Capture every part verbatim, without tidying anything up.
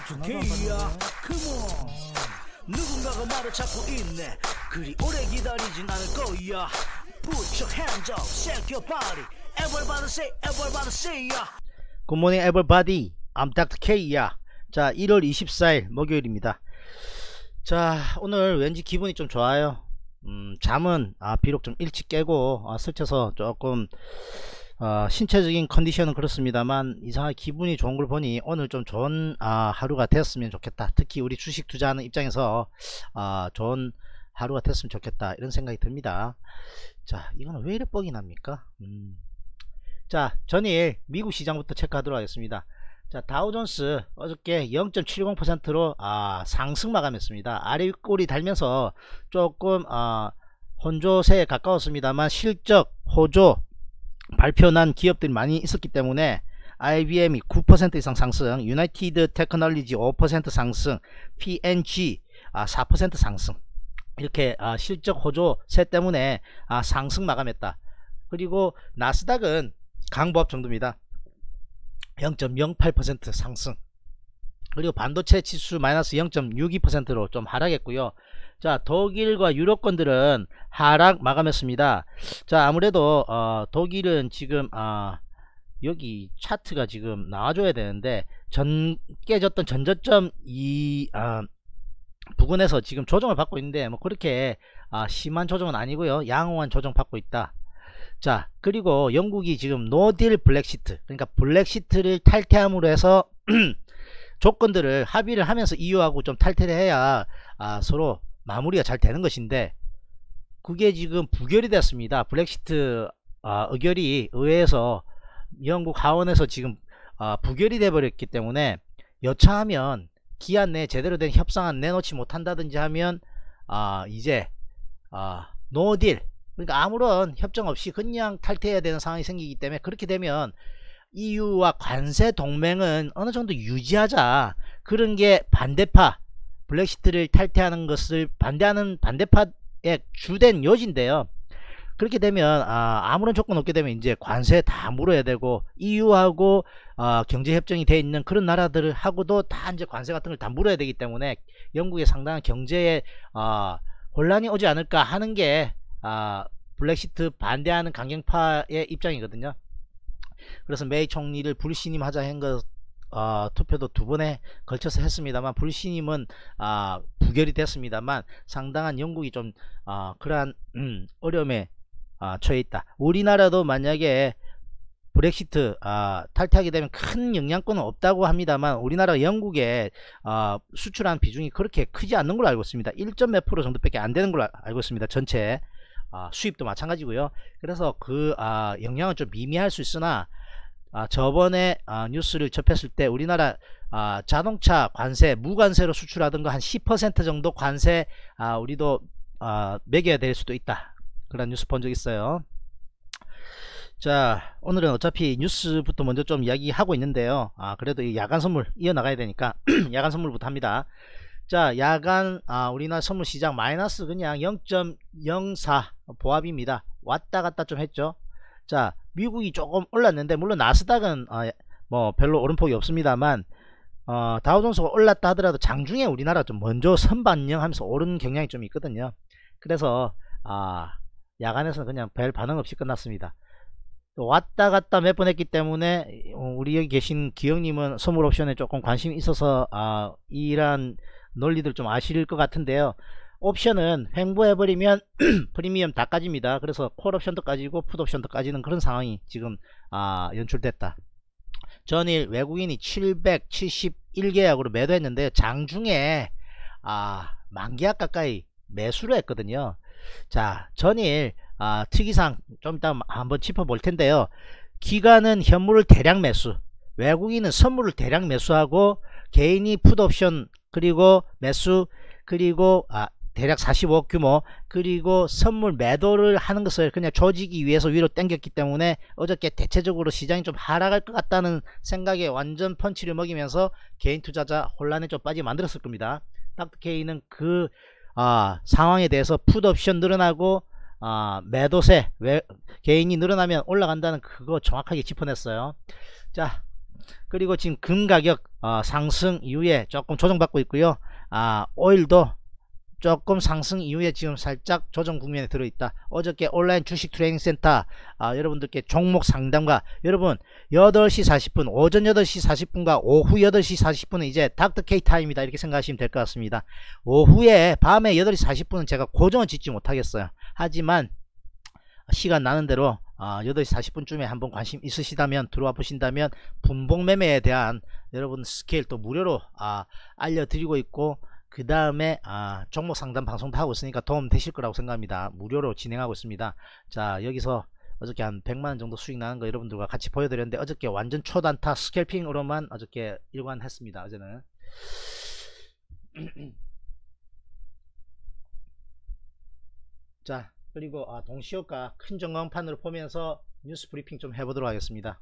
닥터케이야 컴온 누군가가 나를 찾고 있네 그리 오래 기다리진 않을 거야 Put your hands up, shake your body Everybody say, everybody say ya Good morning everybody, I'm 닥터 K야. 자, 일월 이십사일 목요일입니다. 자, 오늘 왠지 기분이 좀 좋아요. 음, 잠은 아, 비록 좀 일찍 깨고 아, 설쳐서 조금 어, 신체적인 컨디션은 그렇습니다만 이상하게 기분이 좋은 걸 보니 오늘 좀 좋은 아, 하루가 됐으면 좋겠다. 특히 우리 주식 투자하는 입장에서 아, 좋은 하루가 됐으면 좋겠다 이런 생각이 듭니다. 자, 이거는 왜 이래 뻑이 납니까? 음. 자, 전일 미국 시장부터 체크하도록 하겠습니다. 자, 다우존스 어저께 영 점 칠공 퍼센트로 아, 상승 마감했습니다. 아래 윗골이 달면서 조금 아, 혼조세에 가까웠습니다만 실적 호조 발표난 기업들이 많이 있었기 때문에 아이비엠이 구 퍼센트 이상 상승, 유나이티드 테크놀로지 오 퍼센트 상승, 피엔지 아, 사 퍼센트 상승, 이렇게 아, 실적 호조세 때문에 아, 상승 마감했다. 그리고 나스닥은 강보합 정도입니다. 영 점 영팔 퍼센트 상승. 그리고 반도체 지수 마이너스 영 점 육이 퍼센트로 좀 하락했고요. 자, 독일과 유럽권들은 하락 마감했습니다. 자, 아무래도 어, 독일은 지금 어, 여기 차트가 지금 나와줘야 되는데 전 깨졌던 전저점 이 어, 부근에서 지금 조정을 받고 있는데 뭐 그렇게 어, 심한 조정은 아니고요. 양호한 조정 받고 있다. 자, 그리고 영국이 지금 노딜 블랙시트, 그러니까 블랙시트를 탈퇴함으로 해서 조건들을 합의를 하면서 이유하고 좀 탈퇴를 해야 아, 서로 마무리가 잘 되는 것인데 그게 지금 부결이 됐습니다. 블랙시트 아, 의결이 의회에서 영국 하원에서 지금 아, 부결이 돼 버렸기 때문에 여차하면 기한 내에 제대로 된 협상안 내놓지 못한다든지 하면 아, 이제 아, 노딜, 그러니까 아무런 협정 없이 그냥 탈퇴해야 되는 상황이 생기기 때문에 그렇게 되면 이유와 관세 동맹은 어느 정도 유지하자, 그런 게 반대파, 블랙시트를 탈퇴하는 것을 반대하는 반대파의 주된 요지인데요. 그렇게 되면 아, 아무런 조건 없게 되면 이제 관세 다 물어야 되고 이유하고 아, 경제협정이 돼 있는 그런 나라들을 하고도 다 이제 관세 같은 걸 다 물어야 되기 때문에 영국에 상당한 경제에 아, 혼란이 오지 않을까 하는 게 아, 블랙시트 반대하는 강경파의 입장이거든요. 그래서 메이 총리를 불신임하자 한 것 어, 투표도 두 번에 걸쳐서 했습니다만 불신임은 아, 부결이 됐습니다만 상당한 영국이 좀 아, 그러한 음, 어려움에 아, 처해 있다. 우리나라도 만약에 브렉시트 아, 탈퇴하게 되면 큰 영향권은 없다고 합니다만 우리나라가 영국에 아, 수출한 비중이 그렇게 크지 않는 걸로 알고 있습니다. 일 점 몇 프로 정도밖에 안 되는 걸로 알고 있습니다. 전체 아, 수입도 마찬가지고요. 그래서 그 아, 영향은 좀 미미할 수 있으나 아, 저번에 아, 뉴스를 접했을 때 우리나라 아, 자동차 관세 무관세로 수출하던 거 한 십 퍼센트 정도 관세 아, 우리도 아, 매겨야 될 수도 있다, 그런 뉴스 본 적 있어요. 자, 오늘은 어차피 뉴스부터 먼저 좀 이야기하고 있는데요. 아, 그래도 이 야간 선물 이어나가야 되니까 야간 선물부터 합니다. 자, 야간 아, 우리나라 선물 시장 마이너스 그냥 영 점 영사 보합입니다. 왔다 갔다 좀 했죠. 자, 미국이 조금 올랐는데 물론 나스닥은 어, 뭐 별로 오름폭이 없습니다만 어, 다우존스가 올랐다 하더라도 장중에 우리나라 좀 먼저 선반영하면서 오른 경향이 좀 있거든요. 그래서 아, 야간에서는 그냥 별 반응 없이 끝났습니다. 왔다 갔다 몇 번 했기 때문에 우리 여기 계신 기영님은 선물 옵션에 조금 관심이 있어서 아, 이러한 논리들 좀 아실 것 같은데요. 옵션은 횡보해버리면 프리미엄 다 까집니다. 그래서 콜 옵션도 까지고 풋 옵션도 까지는 그런 상황이 지금 아, 연출됐다. 전일 외국인이 칠백칠십일 계약으로 매도했는데 장중에 아, 만 계약 가까이 매수를 했거든요. 자, 전일 아, 특이상 좀 이따 한번 짚어볼 텐데요. 기관은 현물을 대량 매수, 외국인은 선물을 대량 매수하고 개인이 풋 옵션 그리고 매수, 그리고 아, 대략 사십오억 규모, 그리고 선물 매도를 하는 것을 그냥 조지기 위해서 위로 당겼기 때문에 어저께 대체적으로 시장이 좀 하락할 것 같다는 생각에 완전 펀치를 먹이면서 개인 투자자 혼란에 좀 빠지게 만들었을 겁니다. 닥터 K는 그 아, 상황에 대해서 풋 옵션 늘어나고 아, 매도세 왜, 개인이 늘어나면 올라간다는 그거 정확하게 짚어냈어요. 자, 그리고 지금 금 가격 어, 상승 이후에 조금 조정받고 있고요. 아, 오일도 조금 상승 이후에 지금 살짝 조정 국면에 들어있다. 어저께 온라인 주식 트레이닝 센터 아, 여러분들께 종목 상담과 여러분 여덟 시 사십 분 오전 여덟 시 사십 분과 오후 여덟 시 사십 분은 이제 닥터 K 타임이다 이렇게 생각하시면 될 것 같습니다. 오후에 밤에 여덟 시 사십 분은 제가 고정은 짓지 못하겠어요. 하지만 시간 나는 대로 아, 여덟 시 사십 분쯤에 한번 관심 있으시다면 들어와 보신다면 분봉 매매에 대한 여러분 스케일 또 무료로 아, 알려드리고 있고 그 다음에 아, 종목 상담 방송도 하고 있으니까 도움 되실 거라고 생각합니다. 무료로 진행하고 있습니다. 자, 여기서 어저께 한 백만원 정도 수익 나는 거 여러분들과 같이 보여드렸는데 어저께 완전 초단타 스캘핑으로만 어저께 일관했습니다. 어제는 자, 그리고 아, 동시효과 큰 전광판으로 보면서 뉴스 브리핑 좀 해보도록 하겠습니다.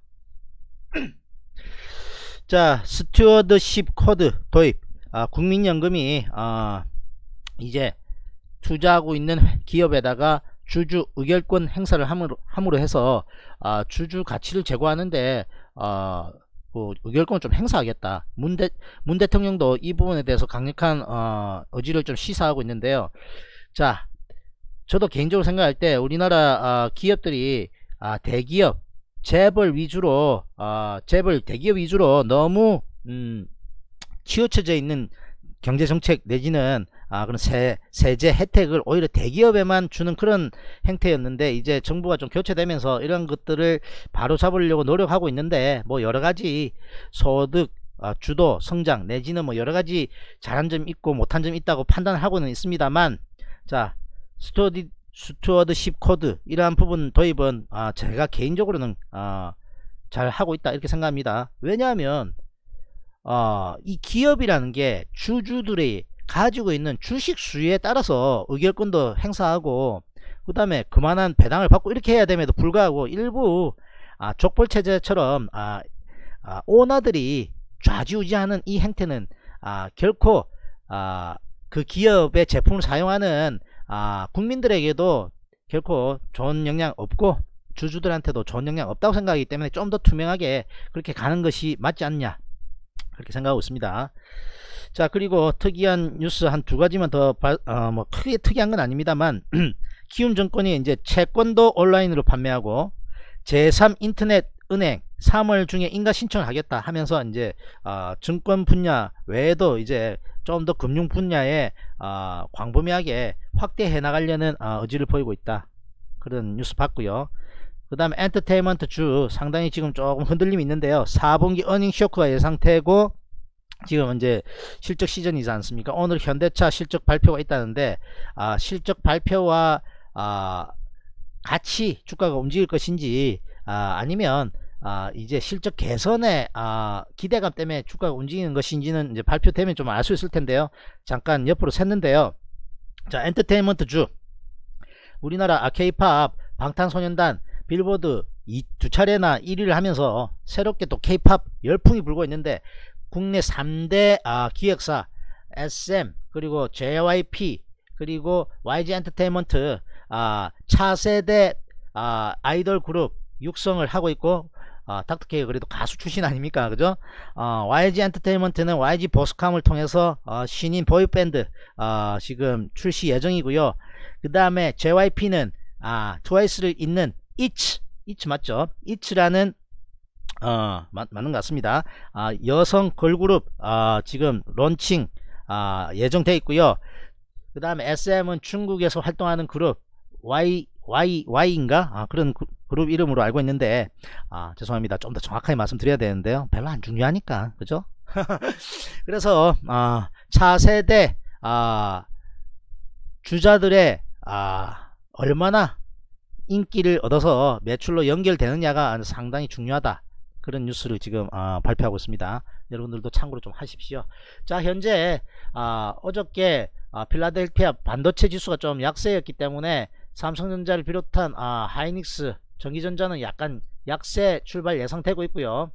자, 스튜어드십 코드 도입. 아, 국민연금이 아, 이제 투자하고 있는 기업에다가 주주 의결권 행사를 함으로, 함으로 해서 아, 주주 가치를 제고하는데 아, 그 의결권을 좀 행사하겠다. 문, 대, 문 대통령도 이 부분에 대해서 강력한 어, 의지를 좀 시사하고 있는데요. 자, 저도 개인적으로 생각할 때 우리나라 아, 기업들이 아, 대기업 재벌 위주로 아, 재벌 대기업 위주로 너무 음, 치우쳐져 있는 경제정책 내지는 아, 그런 세, 세제 혜택을 오히려 대기업에만 주는 그런 행태였는데 이제 정부가 좀 교체되면서 이런 것들을 바로 잡으려고 노력하고 있는데 뭐 여러가지 소득 아, 주도 성장 내지는 뭐 여러가지 잘한 점 있고 못한 점 있다고 판단하고는 있습니다만 자, 스튜어디, 스튜어드십 코드 이러한 부분 도입은 아, 제가 개인적으로는 아, 잘 하고 있다 이렇게 생각합니다. 왜냐하면 어, 이 기업이라는 게 주주들이 가지고 있는 주식 수에 따라서 의결권도 행사하고 그 다음에 그만한 배당을 받고 이렇게 해야 됨에도 불구하고 일부 아, 족벌체제처럼 아, 아, 오너들이 좌지우지하는 이 행태는 아, 결코 아, 그 기업의 제품을 사용하는 아, 국민들에게도 결코 좋은 영향 없고 주주들한테도 좋은 영향 없다고 생각하기 때문에 좀 더 투명하게 그렇게 가는 것이 맞지 않냐 그렇게 생각하고 있습니다. 자, 그리고 특이한 뉴스 한 두 가지만 더 어, 뭐 크게 특이한 건 아닙니다만 키움증권이 이제 채권도 온라인으로 판매하고 제삼 인터넷 은행 삼월 중에 인가 신청을 하겠다 하면서 이제 어, 증권 분야 외에도 이제 좀 더 금융 분야에 어, 광범위하게 확대해 나가려는 어, 의지를 보이고 있다. 그런 뉴스 봤고요. 그 다음에 엔터테인먼트 주 상당히 지금 조금 흔들림이 있는데요. 사 분기 어닝 쇼크가 예상되고 지금 이제 실적 시즌이지 않습니까? 오늘 현대차 실적 발표가 있다는데 아, 실적 발표와 아, 같이 주가가 움직일 것인지 아, 아니면 아, 이제 실적 개선에 아, 기대감 때문에 주가가 움직이는 것인지는 이제 발표되면 좀 알 수 있을 텐데요. 잠깐 옆으로 샜는데요. 자, 엔터테인먼트 주 우리나라 아, 케이팝 방탄소년단 빌보드 이, 두 차례나 일 위를 하면서 새롭게 또 케이팝 열풍이 불고 있는데 국내 삼 대 아, 기획사 에스엠 그리고 제이와이피 그리고 와이지 엔터테인먼트 아, 차세대 아, 아이돌 그룹 육성을 하고 있고 아, 닥터케이가 그래도 가수 출신 아닙니까 그죠? 어, 와이지 엔터테인먼트는 와이지 보스캄을 통해서 어, 신인 보이밴드 어, 지금 출시 예정이고요. 그 다음에 제이와이피는 아, 트와이스를 잇는 이츠 이츠 맞죠? 이츠라는 어 맞, 맞는 것 같습니다. 아, 여성 걸그룹 아, 지금 론칭 아, 예정되어 있고요. 그 다음에 에스엠은 중국에서 활동하는 그룹 Y Y Y인가 아, 그런 그, 그룹 이름으로 알고 있는데 아, 죄송합니다. 좀 더 정확하게 말씀드려야 되는데요. 별로 안 중요하니까 그죠? 그래서 아, 차세대 아, 주자들의 아, 얼마나 인기를 얻어서 매출로 연결되느냐가 상당히 중요하다. 그런 뉴스를 지금 어, 발표하고 있습니다. 여러분들도 참고로 좀 하십시오. 자, 현재 어, 어저께 어, 필라델피아 반도체 지수가 좀 약세였기 때문에 삼성전자를 비롯한 어, 하이닉스, 전기전자는 약간 약세 출발 예상되고 있고요.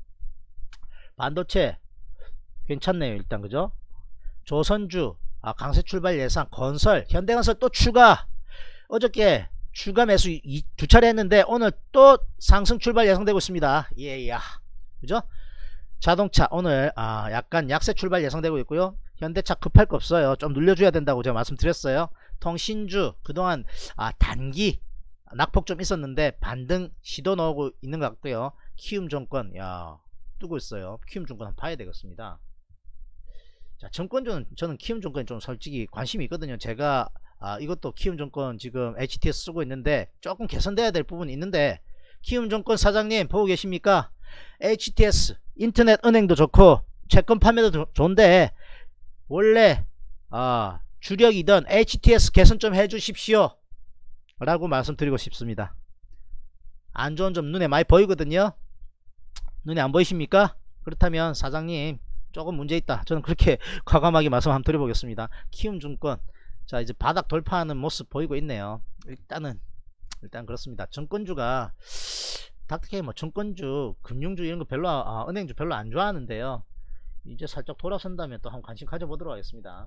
반도체 괜찮네요. 일단 그죠? 조선주 아, 강세 출발 예상, 건설, 현대건설 또 추가 어저께 추가 매수 이, 두 차례 했는데 오늘 또 상승 출발 예상되고 있습니다. 예야 그죠? 자동차 오늘 아, 약간 약세 출발 예상되고 있고요. 현대차 급할 거 없어요. 좀 눌려줘야 된다고 제가 말씀드렸어요. 통신주 그동안 아, 단기 낙폭 좀 있었는데 반등 시도 나오고 있는 것 같고요. 키움증권 야 뜨고 있어요. 키움증권 한번 봐야 되겠습니다. 자, 증권주는 저는 키움증권이 좀 솔직히 관심이 있거든요. 제가 아, 이것도 키움증권 지금 에이치티에스 쓰고 있는데 조금 개선돼야 될 부분이 있는데, 키움증권 사장님 보고 계십니까? 에이치티에스 인터넷 은행도 좋고 채권 판매도 좋은데 원래 아, 주력이던 에이치티에스 개선 좀 해주십시오 라고 말씀드리고 싶습니다. 안 좋은 점 눈에 많이 보이거든요. 눈에 안 보이십니까? 그렇다면 사장님 조금 문제 있다, 저는 그렇게 과감하게 말씀 한번 드려보겠습니다. 키움증권 자 이제 바닥 돌파하는 모습 보이고 있네요. 일단은 일단 그렇습니다. 증권주가 닥터케이 뭐 증권주 금융주 이런 거 별로 아, 은행주 별로 안 좋아하는데요. 이제 살짝 돌아선다면 또 한번 관심 가져보도록 하겠습니다.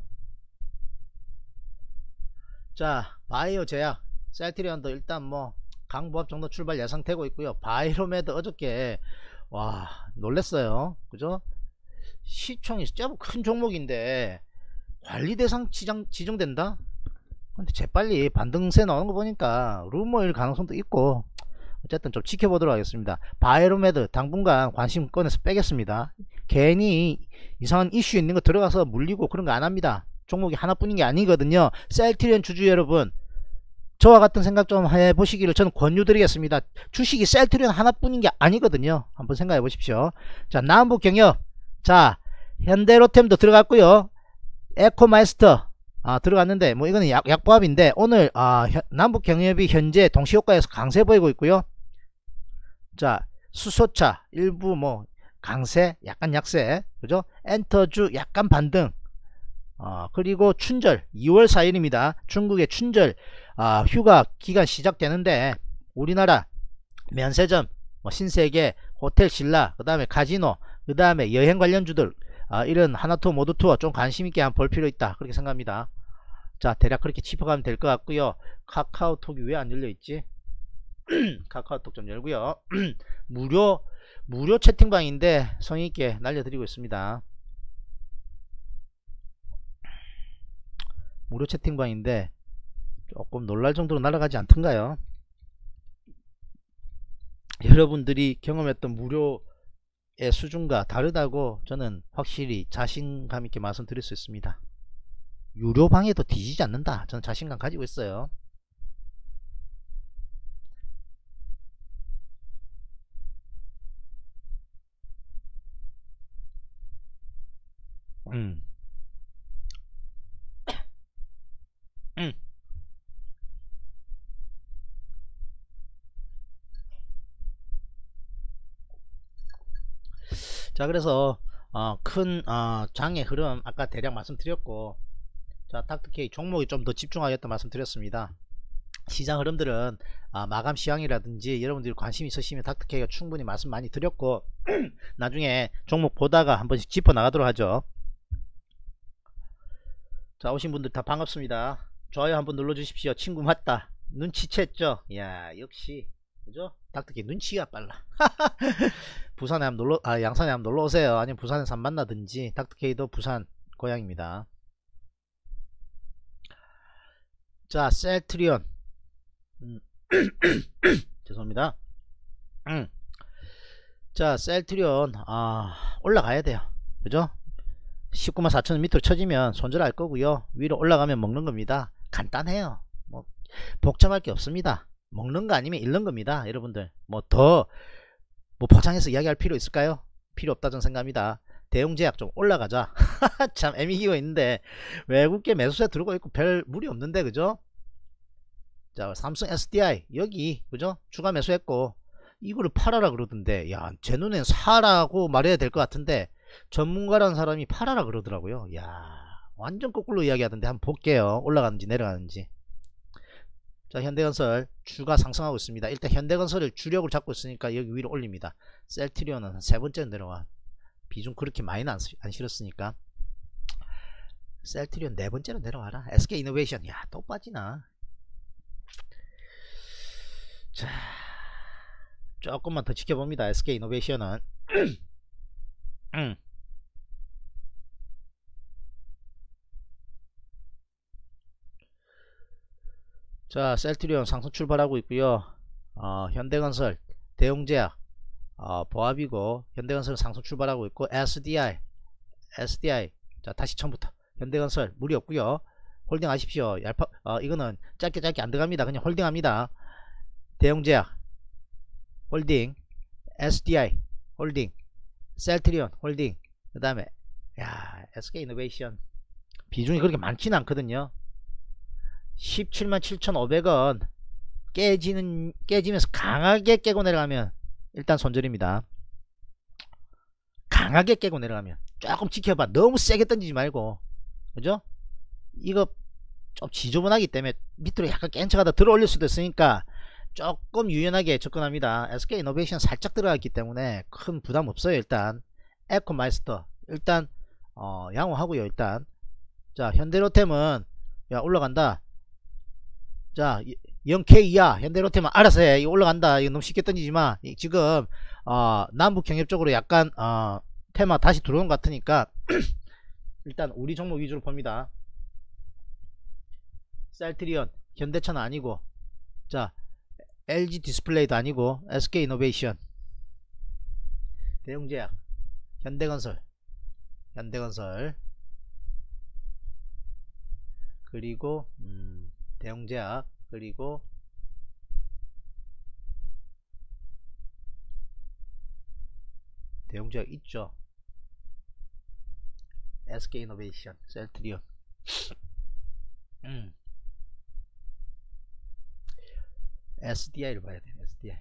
자 바이오 제약 셀트리온도 일단 뭐 강보합 정도 출발 예상되고 있고요. 바이로메드 어저께 와 놀랬어요. 그죠? 시총이 제법 큰 종목인데 관리 대상 지정, 지정된다? 근데 재빨리 반등세 나오는 거 보니까 루머일 가능성도 있고 어쨌든 좀 지켜보도록 하겠습니다. 바이로메드 당분간 관심권에서 빼겠습니다. 괜히 이상한 이슈 있는 거 들어가서 물리고 그런 거 안 합니다. 종목이 하나뿐인 게 아니거든요. 셀트리온 주주 여러분 저와 같은 생각 좀 해보시기를 저는 권유드리겠습니다. 주식이 셀트리온 하나뿐인 게 아니거든요. 한번 생각해 보십시오. 자 남북경협 자 현대로템도 들어갔고요. 에코마이스터 아, 들어갔는데 뭐 이거는 약, 약보합인데 오늘 아, 남북경협이 현재 동시효과에서 강세 보이고 있고요. 자 수소차 일부 뭐 강세 약간 약세 그죠? 엔터주 약간 반등 어, 그리고 춘절 이월 사일입니다. 중국의 춘절 아, 휴가 기간 시작되는데 우리나라 면세점 뭐 신세계 호텔신라 그 다음에 카지노 그 다음에 여행 관련주들 아, 이런 하나투어 모두투어 좀 관심있게 한번 볼 필요 있다 그렇게 생각합니다. 자 대략 그렇게 짚어가면 될 것 같고요. 카카오톡이 왜 안 열려있지? 카카오톡 좀 열고요. 무료 무료 채팅방인데 성의있게 날려드리고 있습니다. 무료 채팅방인데 조금 놀랄 정도로 날아가지 않던가요? 여러분들이 경험했던 무료의 수준과 다르다고 저는 확실히 자신감 있게 말씀드릴 수 있습니다. 유료방에도 뒤지지 않는다, 저는 자신감 가지고 있어요. 음. 음. 자 그래서 어, 큰 어, 장의 흐름 아까 대략 말씀드렸고, 자 닥터케이 종목이 좀 더 집중하겠다 말씀드렸습니다. 시장 흐름들은 아, 마감 시황이라든지 여러분들이 관심 있으시면 닥터케이가 충분히 말씀 많이 드렸고 나중에 종목 보다가 한 번씩 짚어 나가도록 하죠. 자 오신 분들 다 반갑습니다. 좋아요 한번 눌러 주십시오. 친구 맞다 눈치챘죠? 야 역시 그죠? 닥터케이 눈치가 빨라. 부산에 한번 놀러 아 양산에 한번 놀러 오세요. 아니면 부산에서 한번 만나든지. 닥터케이도 부산 고향입니다. 자 셀트리온 음. 죄송합니다. 음. 자 셀트리온 아 올라가야 돼요. 그죠? 십구만 사천 밑으로 쳐지면 손절할 거고요. 위로 올라가면 먹는 겁니다. 간단해요. 뭐 복잡할 게 없습니다. 먹는 거 아니면 잃는 겁니다. 여러분들 뭐 더 뭐 포장해서 이야기할 필요 있을까요? 필요 없다 저는 생각합니다. 대웅제약 좀 올라가자. 참 애미기고 있는데 외국계 매수세 들어오고 있고 별 무리 없는데 그죠? 자 삼성 에스디아이 여기 그죠? 추가 매수했고 이거를 팔아라 그러던데 야 제 눈엔 사라고 말해야 될 것 같은데 전문가라는 사람이 팔아라 그러더라고요. 야 완전 거꾸로 이야기하던데 한번 볼게요. 올라가는지 내려가는지. 자 현대건설 주가 상승하고 있습니다. 일단 현대건설을 주력을 잡고 있으니까 여기 위로 올립니다. 셀트리온은 세 번째 내려와. 비중 그렇게 많이는 안, 안 실었으니까. 셀트리온 네 번째로 내려와라. 에스케이이노베이션 야 또 빠지나. 자 조금만 더 지켜봅니다. 에스케이이노베이션은 음. 자, 셀트리온 상승 출발하고 있고요. 어, 현대건설, 대웅제약, 어, 보합이고 현대건설 상승 출발하고 있고 에스디아이, 에스디아이. 자, 다시 처음부터 현대건설 무리 없고요. 홀딩 하십시오. 얄파, 어, 이거는 짧게 짧게 안 들어갑니다. 그냥 홀딩합니다. 대웅제약 홀딩, 에스디아이 홀딩, 셀트리온 홀딩. 그 다음에 야 에스케이이노베이션 비중이 그렇게 많지는 않거든요. 십칠만 칠천오백 원 깨지는 깨지면서 강하게 깨고 내려가면 일단 손절입니다. 강하게 깨고 내려가면 조금 지켜봐. 너무 세게 던지지 말고, 그죠? 이거 좀 지저분하기 때문에 밑으로 약간 깬척하다 들어 올릴 수도 있으니까 조금 유연하게 접근합니다. 에스케이이노베이션 살짝 들어갔기 때문에 큰 부담 없어요. 일단 에코마이스터 일단 어, 양호하고요. 일단 자, 현대로템은 야 올라간다. 자, 영 케이야 현대로템은 알아서 해. 이거 올라간다. 이거 너무 쉽게 던지지마. 지금 어, 남북 경협 쪽으로 약간 어, 테마 다시 들어온 것 같으니까 일단 우리 종목 위주로 봅니다. 셀트리온 현대차는 아니고, 자 엘지 디스플레이도 아니고 에스케이이노베이션, 대웅제약, 현대건설, 현대건설 그리고 음, 대웅제약 그리고 대웅제약 있죠. 에스케이이노베이션, 셀트리온. 음. 에스디아이를 봐야 돼. 에스디아이.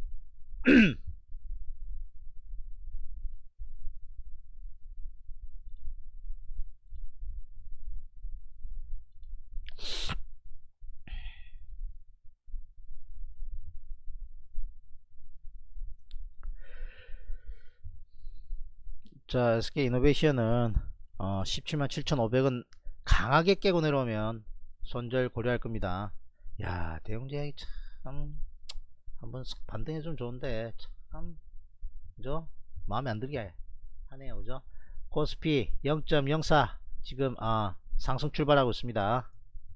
자, 에스케이이노베이션은 어, 십칠만 칠천오백 원 강하게 깨고 내려오면 손절 고려할 겁니다. 야, 대웅제약이 참 한번 반등해주면 좋은데 참 그죠? 마음에 안 들게 하네요. 그죠? 코스피 영 점 영사 지금 아 상승 출발하고 있습니다.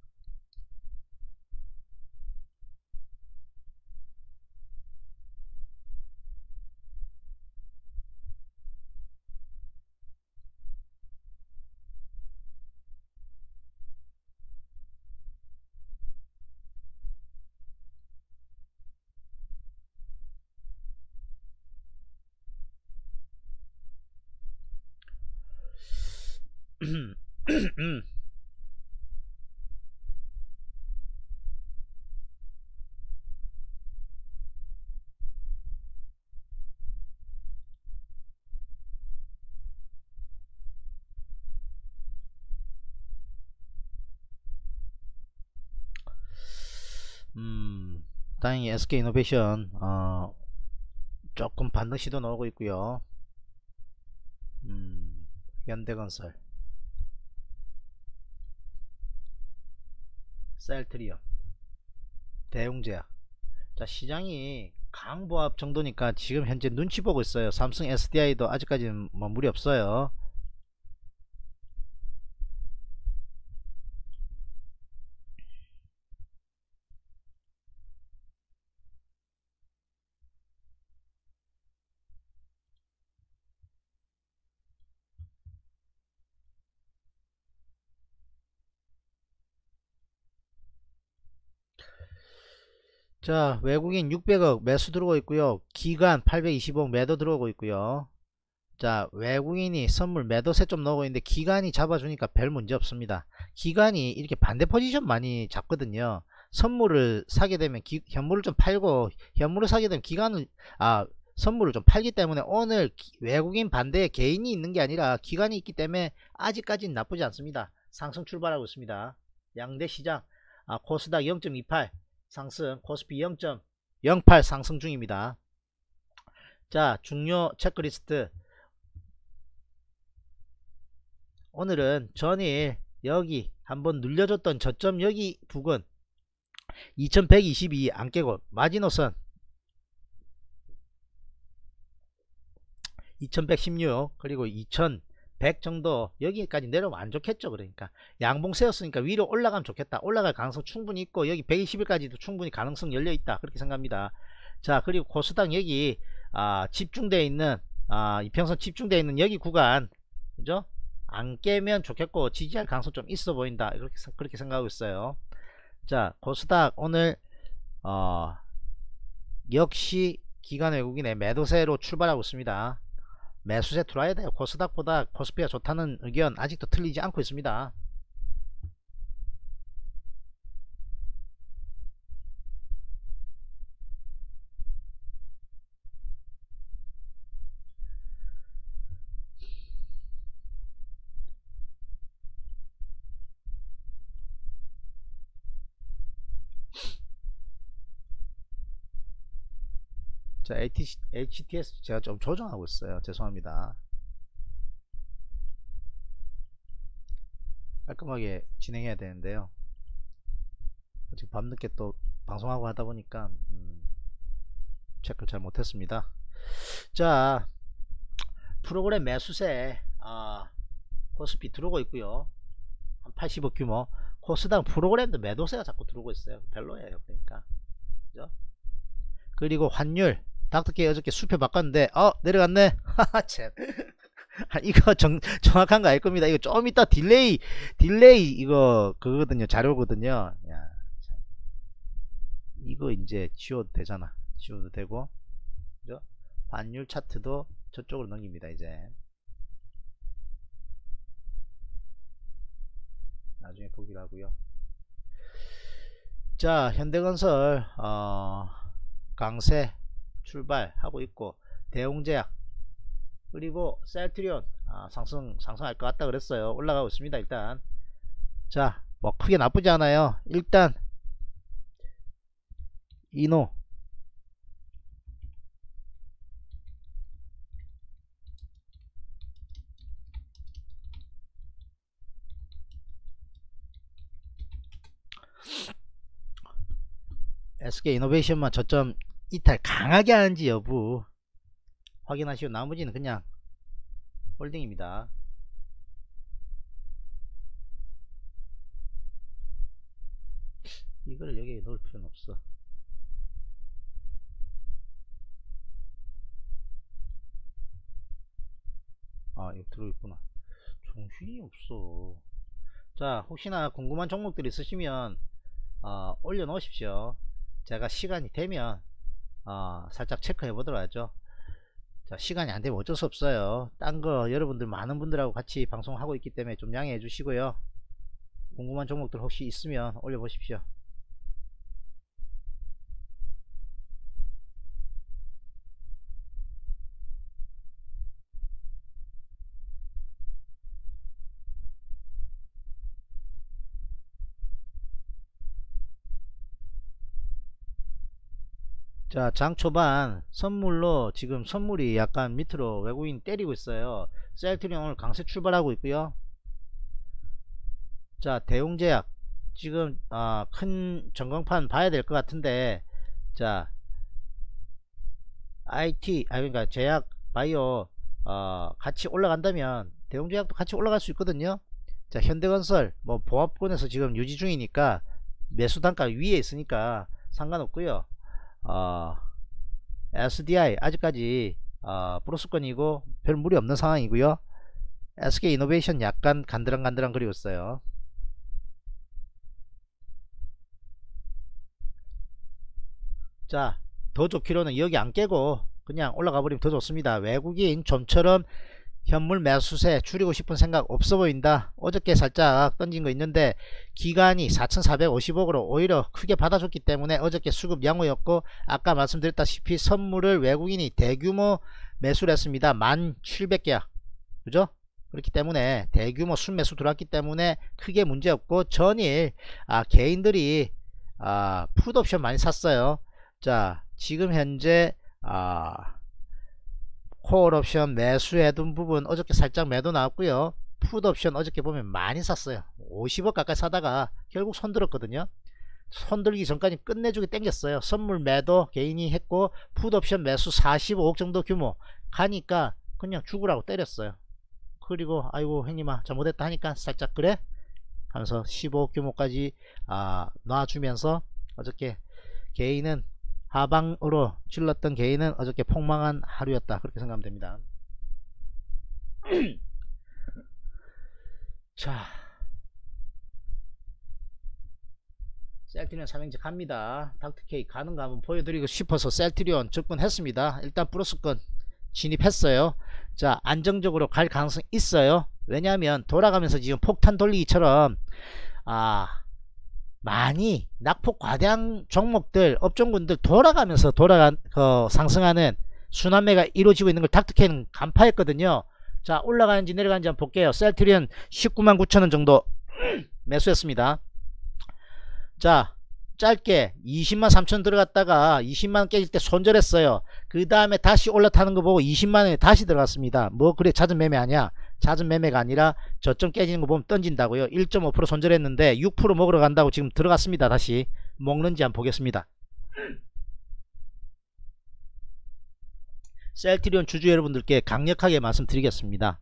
음, 다행히 에스케이이노베이션 어, 조금 반등 시도 나오고 있고요. 음, 현대건설, 셀트리온, 대웅제약. 자, 시장이 강보합 정도니까 지금 현재 눈치 보고 있어요. 삼성 에스디아이도 아직까지는 뭐 무리 없어요. 자, 외국인 육백억 매수 들어오고 있고요. 기관 팔백이십억 매도 들어오고 있고요. 자, 외국인이 선물 매도세 좀 넣고 있는데 기관이 잡아주니까 별 문제 없습니다. 기관이 이렇게 반대 포지션 많이 잡거든요. 선물을 사게 되면 기, 현물을 좀 팔고, 현물을 사게 되면 기관을 아 선물을 좀 팔기 때문에 오늘 기, 외국인 반대에 개인이 있는 게 아니라 기관이 있기 때문에 아직까지는 나쁘지 않습니다. 상승 출발하고 있습니다. 양대 시장 아, 코스닥 영 점 이팔 상승, 코스피 영 점 영팔 상승 중입니다. 자, 중요 체크리스트. 오늘은 전일 여기 한번 눌려줬던 저점 여기 부근 이천백이십이 안 깨고 마지노선 이천백십육 그리고 이천백 정도 여기까지 내려오면 안 좋겠죠. 그러니까 양봉 세웠으니까 위로 올라가면 좋겠다. 올라갈 가능성 충분히 있고 여기 백이십 일까지도 충분히 가능성 열려 있다 그렇게 생각합니다. 자, 그리고 코스닥 여기 아, 집중되어 있는 아, 이평선 집중되어 있는 여기 구간 그죠? 안 깨면 좋겠고 지지할 가능성 좀 있어 보인다 그렇게, 그렇게 생각하고 있어요. 자, 코스닥 오늘 어, 역시 기관 외국인의 매도세로 출발하고 있습니다. 매수세 들어와야 돼요. 코스닥보다 코스피가 좋다는 의견 아직도 틀리지 않고 있습니다. 자, 에이치티에스 제가 좀 조정하고 있어요. 죄송합니다. 깔끔하게 진행해야 되는데요. 지금 밤늦게 또 방송하고 하다 보니까 음, 체크를 잘 못했습니다. 자, 프로그램 매수세 아, 코스피 들어오고 있고요. 한 팔십억 규모. 코스닥 프로그램도 매도세가 자꾸 들어오고 있어요. 별로예요. 그러니까 그죠? 그리고 환율 닥터케이 어저께 수표 바꿨는데 어 내려갔네. 하하 참. 이거 정, 정확한 거 알 겁니다. 이거 좀 이따 딜레이 딜레이 이거 그거거든요. 자료거든요. 야, 참. 이거 이제 지워도 되잖아. 지워도 되고 그죠? 환율 차트도 저쪽으로 넘깁니다. 이제 나중에 보기로 하고요. 자, 현대건설 어, 강세 출발하고 있고 대웅제약 그리고 셀트리온 아, 상승 상승할 것 같다 그랬어요. 올라가고 있습니다. 일단 자, 뭐 크게 나쁘지 않아요. 일단 이노 에스케이이노베이션만 저점 이탈 강하게 하는지 여부 확인하시고 나머지는 그냥 홀딩입니다. 이거를 여기에 넣을 필요는 없어. 아, 이거 들어있구나. 정신이 없어. 자, 혹시나 궁금한 종목들 있으시면 어, 올려놓으십시오. 제가 시간이 되면 어, 살짝 체크해 보도록 하죠. 자, 시간이 안 되면 어쩔 수 없어요. 딴 거 여러분들 많은 분들하고 같이 방송하고 있기 때문에 좀 양해해 주시고요. 궁금한 종목들 혹시 있으면 올려보십시오. 자, 장 초반 선물로 지금 선물이 약간 밑으로 외국인 때리고 있어요. 셀트리온 오늘 강세 출발하고 있고요. 자, 대웅제약 지금 어, 큰 전광판 봐야 될 것 같은데 자, 아이티 아 그러니까 제약 바이오 어, 같이 올라간다면 대웅제약도 같이 올라갈 수 있거든요. 자, 현대건설 뭐 보합권에서 지금 유지 중이니까 매수 단가 위에 있으니까 상관없고요. 어, 에스디아이 아직까지 어, 플러스권이고 별 무리 없는 상황이고요. 에스케이이노베이션 약간 간드랑간드랑 그리고 있어요. 자, 더 좋기로는 여기 안 깨고 그냥 올라가 버리면 더 좋습니다. 외국인 좀처럼 현물 매수세 줄이고 싶은 생각 없어 보인다. 어저께 살짝 던진 거 있는데 기간이 사천사백오십억으로 오히려 크게 받아줬기 때문에 어저께 수급 양호였고 아까 말씀드렸다시피 선물을 외국인이 대규모 매수를 했습니다. 만 칠백 계약 그죠? 그렇기 때문에 대규모 순매수 들어왔기 때문에 크게 문제없고 전일 아, 개인들이 아, 풋옵션 많이 샀어요. 자, 지금 현재 아, 콜옵션 매수해둔 부분 어저께 살짝 매도 나왔고요. 풋옵션 어저께 보면 많이 샀어요. 오십억 가까이 사다가 결국 손들었거든요. 손들기 전까지 끝내주게 땡겼어요. 선물 매도 개인이 했고 풋옵션 매수 사십오억 정도 규모 가니까 그냥 죽으라고 때렸어요. 그리고 아이고 형님아 잘못했다 하니까 살짝 그래 하면서 십오억 규모까지 아, 놔주면서 어저께 개인은 하방으로 질렀던 개인은 어저께 폭망한 하루였다, 그렇게 생각하면 됩니다. 자, 셀트리온 삼행지 갑니다. 닥터케이 가는가 한번 보여드리고 싶어서 셀트리온 접근했습니다. 일단 플러스권 진입했어요. 자, 안정적으로 갈 가능성이 있어요. 왜냐하면 돌아가면서 지금 폭탄 돌리기처럼 아 많이 낙폭 과대한 종목들 업종군들 돌아가면서 돌아가 어, 상승하는 순환매가 이루어지고 있는 걸 닥터케이는 간파했거든요. 자, 올라가는지 내려가는지 한번 볼게요. 셀트리온 십구만 구천원 정도 매수했습니다. 자, 짧게 이십만 삼천 들어갔다가 이십만원 깨질 때 손절했어요. 그 다음에 다시 올라타는 거 보고 이십만원에 다시 들어갔습니다. 뭐 그래 잦은 매매 아니야? 잦은 매매가 아니라 저점 깨지는 거 보면 던진다고요. 일 점 오 퍼센트 손절했는데 육 퍼센트 먹으러 간다고 지금 들어갔습니다. 다시 먹는지 한번 보겠습니다. 셀트리온 주주 여러분들께 강력하게 말씀드리겠습니다.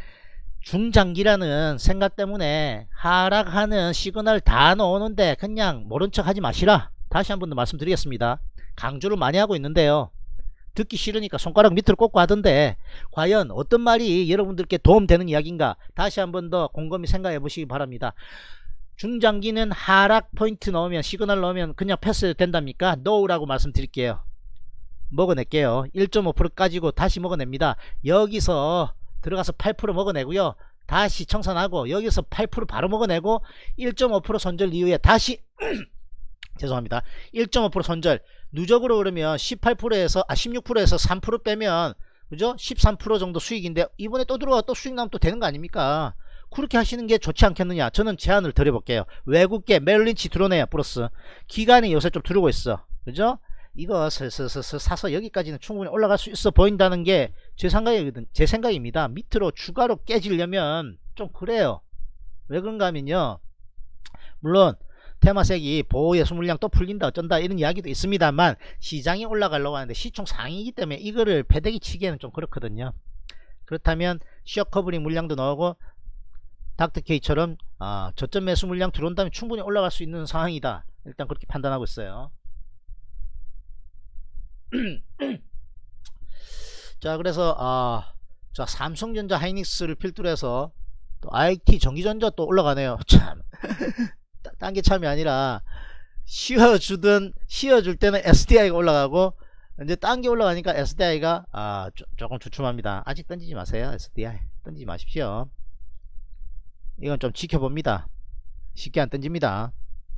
중장기라는 생각 때문에 하락하는 시그널 다 넣어오는데 그냥 모른 척 하지 마시라. 다시 한 번 더 말씀드리겠습니다. 강조를 많이 하고 있는데요, 듣기 싫으니까 손가락 밑으로 꽂고 하던데 과연 어떤 말이 여러분들께 도움되는 이야기인가, 다시 한 번 더 곰곰이 생각해 보시기 바랍니다. 중장기는 하락 포인트 넣으면 시그널 넣으면 그냥 패스 된답니까? NO라고 말씀드릴게요. 먹어낼게요. 일 점 오 퍼센트 까지고 다시 먹어냅니다. 여기서 들어가서 팔 퍼센트 먹어내고요, 다시 청산하고 여기서 팔 퍼센트 바로 먹어내고 일 점 오 퍼센트 손절 이후에 다시 죄송합니다 일 점 오 퍼센트 손절, 누적으로 그러면 십팔 퍼센트에서 아 십육 퍼센트에서 삼 퍼센트 빼면 그죠 십삼 퍼센트 정도 수익인데 이번에 또 들어가 또 수익 나면 또 되는 거 아닙니까? 그렇게 하시는 게 좋지 않겠느냐. 저는 제안을 드려볼게요. 외국계 메릴린치 들어오네요. 플러스 기간이 요새 좀 들어오고 있어, 그죠? 이거 슬슬슬슬 사서 여기까지는 충분히 올라갈 수 있어 보인다는 게 제 생각이거든, 제 생각입니다. 밑으로 추가로 깨지려면 좀 그래요. 왜 그런가 하면요, 물론 테마색이 보호예수 물량 또 풀린다 어쩐다 이런 이야기도 있습니다만 시장이 올라가려고 하는데 시총 상위이기 때문에 이거를 패대기 치기에는 좀 그렇거든요. 그렇다면 시어 커버링 물량도 나오고 닥터케이처럼 아, 저점 매수 물량 들어온다면 충분히 올라갈 수 있는 상황이다, 일단 그렇게 판단하고 있어요. 자, 그래서 아, 자 삼성전자 하이닉스를 필두로 해서 또 아이티 전기전자 또 올라가네요. 참 딴 게 참이 아니라 쉬어주던 쉬어줄 때는 에스디아이가 올라가고 이제 딴 게 올라가니까 에스디아이가 아, 조, 조금 주춤합니다. 아직 던지지 마세요. 에스디아이 던지지 마십시오. 이건 좀 지켜봅니다. 쉽게 안 던집니다.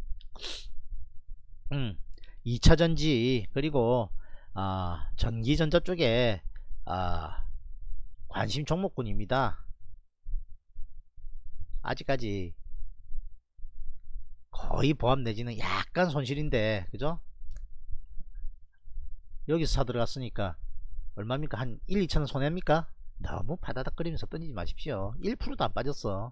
음, 이차전지 그리고 아, 전기전자 쪽에 아, 관심 종목군입니다. 아직까지 거의 보합 내지는 약간 손실인데 그죠? 여기서 사 들어갔으니까 얼마입니까? 한 일, 이천원 손해입니까? 너무 바다닥거리면서 던지지 마십시오. 일 퍼센트도 안 빠졌어.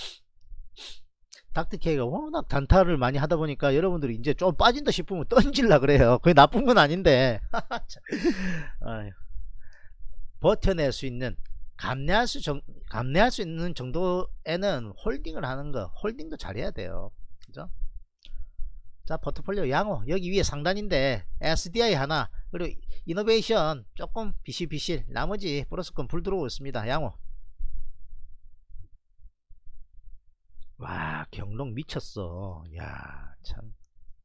닥터케이가 워낙 단타를 많이 하다 보니까 여러분들이 이제 좀 빠진다 싶으면 던질라 그래요. 그게 나쁜 건 아닌데 아유, 버텨낼 수 있는 감내할 수, 정, 감내할 수 있는 정도에는 홀딩을 하는 거, 홀딩도 잘해야 돼요. 그죠? 자, 포트폴리오 양호 여기 위에 상단인데 에스디아이 하나 그리고 이노베이션 조금 비실비실, 나머지 플러스권 불 들어오고 있습니다. 양호. 와, 경록 미쳤어. 야, 참.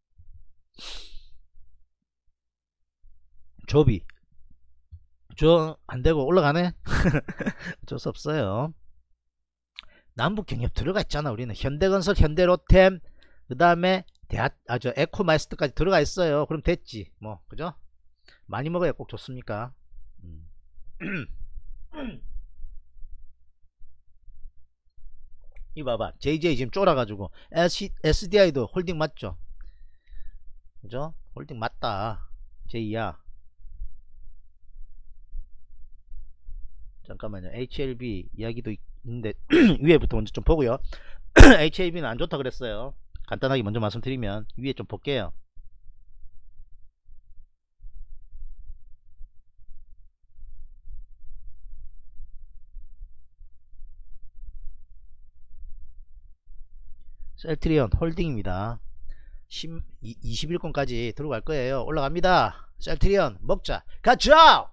조비 저 안되고 올라가네. 어쩔 수 없어요. 남북경협 들어가 있잖아. 우리는 현대건설, 현대로템, 그 다음에 대하, 아, 저 에코마이스터까지 들어가 있어요. 그럼 됐지 뭐, 그죠? 많이 먹어야 꼭 좋습니까? 음. 이 봐봐, 제이제이 지금 쫄아가지고 에스디아이도 홀딩 맞죠? 그죠? 홀딩 맞다. 제이야 잠깐만요. 에이치엘비 이야기도 있는데 위에부터 먼저 좀 보고요. 에이치엘비는 안 좋다 그랬어요. 간단하게 먼저 말씀드리면 위에 좀 볼게요. 셀트리온 홀딩입니다. 이십 일권까지 들어갈 거예요. 올라갑니다. 셀트리온 먹자. 가자!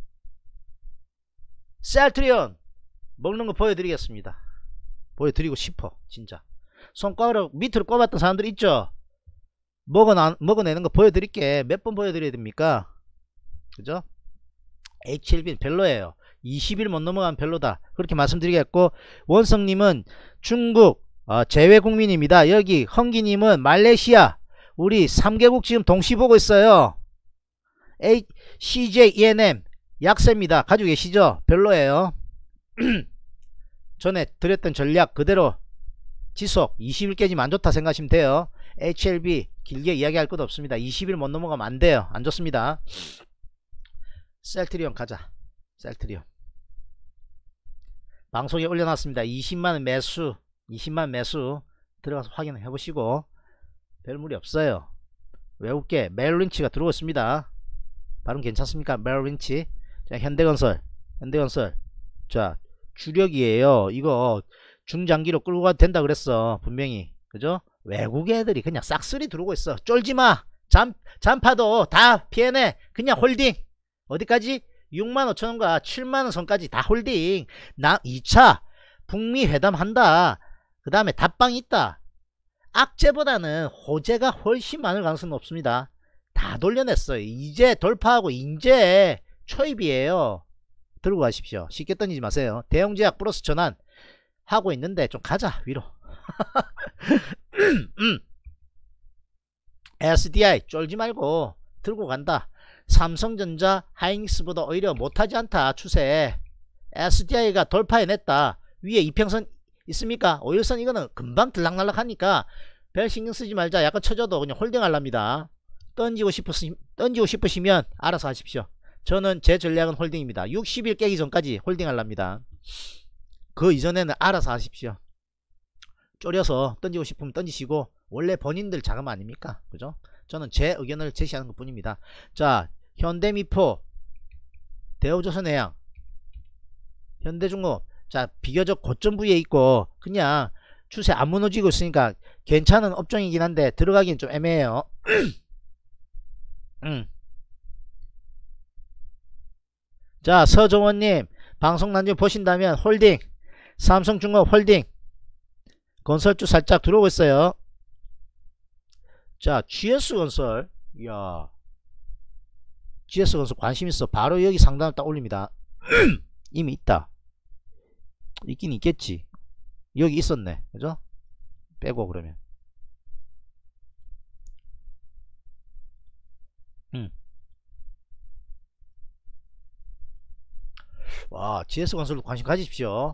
셀트리온 먹는 거 보여드리겠습니다. 보여드리고 싶어. 진짜 손가락 밑으로 꼽았던 사람들 있죠. 먹어나, 먹어내는 거 보여드릴게. 몇 번 보여드려야 됩니까? 그죠? 에이치엘비는 별로예요. 이십 일 못 넘어가면 별로다. 그렇게 말씀드리겠고, 원성님은 중국 어, 재외국민입니다. 여기 헝기님은 말레이시아. 우리 삼 개국 지금 동시 보고 있어요. A, 씨제이이엔엠 약세입니다. 가지고 계시죠? 별로예요. 전에 드렸던 전략 그대로 지속. 이십 일 깨지면 안 좋다 생각하시면 돼요. 에이치엘비 길게 이야기할 것도 없습니다. 이십 일 못 넘어가면 안 돼요. 안 좋습니다. 셀트리온 가자. 셀트리온 방송에 올려놨습니다. 이십만원 매수, 이십만 매수 들어가서 확인해 보시고. 별 무리 없어요. 외국계 메릴린치가 들어오고 있습니다. 발음 괜찮습니까? 메릴린치. 자, 현대건설, 현대건설. 자, 주력이에요. 이거 중장기로 끌고 가도 된다 그랬어. 분명히. 그죠? 외국 애들이 그냥 싹쓸이 들어오고 있어. 쫄지마. 잠, 잠파도 다 피해내. 그냥 홀딩. 어디까지? 육만 오천원과 칠만원 선까지 다 홀딩. 나 이 차 북미 회담 한다. 그 다음에 답방이 있다. 악재보다는 호재가 훨씬 많을 가능성은 없습니다. 다 돌려냈어요. 이제 돌파하고 이제 초입이에요. 들고 가십시오. 쉽게 던지지 마세요. 대형제약 플러스 전환 하고 있는데 좀 가자 위로. 음. 에스디아이 쫄지 말고 들고 간다. 삼성전자 하이닉스보다 오히려 못하지 않다. 추세. 에스디아이가 돌파해냈다. 위에 이평선 있습니까? 오일선 이거는 금방 들락날락 하니까 별 신경 쓰지 말자. 약간 쳐줘도 그냥 홀딩 할랍니다. 던지고 싶으시, 던지고 싶으시면 알아서 하십시오. 저는 제 전략은 홀딩입니다. 육십 일 깨기 전까지 홀딩 할랍니다. 그 이전에는 알아서 하십시오. 쪼려서 던지고 싶으면 던지시고, 원래 본인들 자금 아닙니까? 그죠? 저는 제 의견을 제시하는 것 뿐입니다. 자, 현대미포, 대우조선해양, 현대중업. 자, 비교적 고점 부위에 있고 그냥 추세 안 무너지고 있으니까 괜찮은 업종이긴 한데 들어가기는 좀 애매해요. 음. 자, 서정원님 방송 나중에 보신다면 홀딩, 삼성중업 홀딩, 건설주 살짝 들어오고 있어요. 자, 지에스건설. 이야, 지에스건설 관심 있어. 바로 여기 상단을 딱 올립니다. 이미 있다. 있긴 있겠지. 여기 있었네. 그죠? 빼고 그러면. 음. 와, 지에스건설도 관심 가지십시오.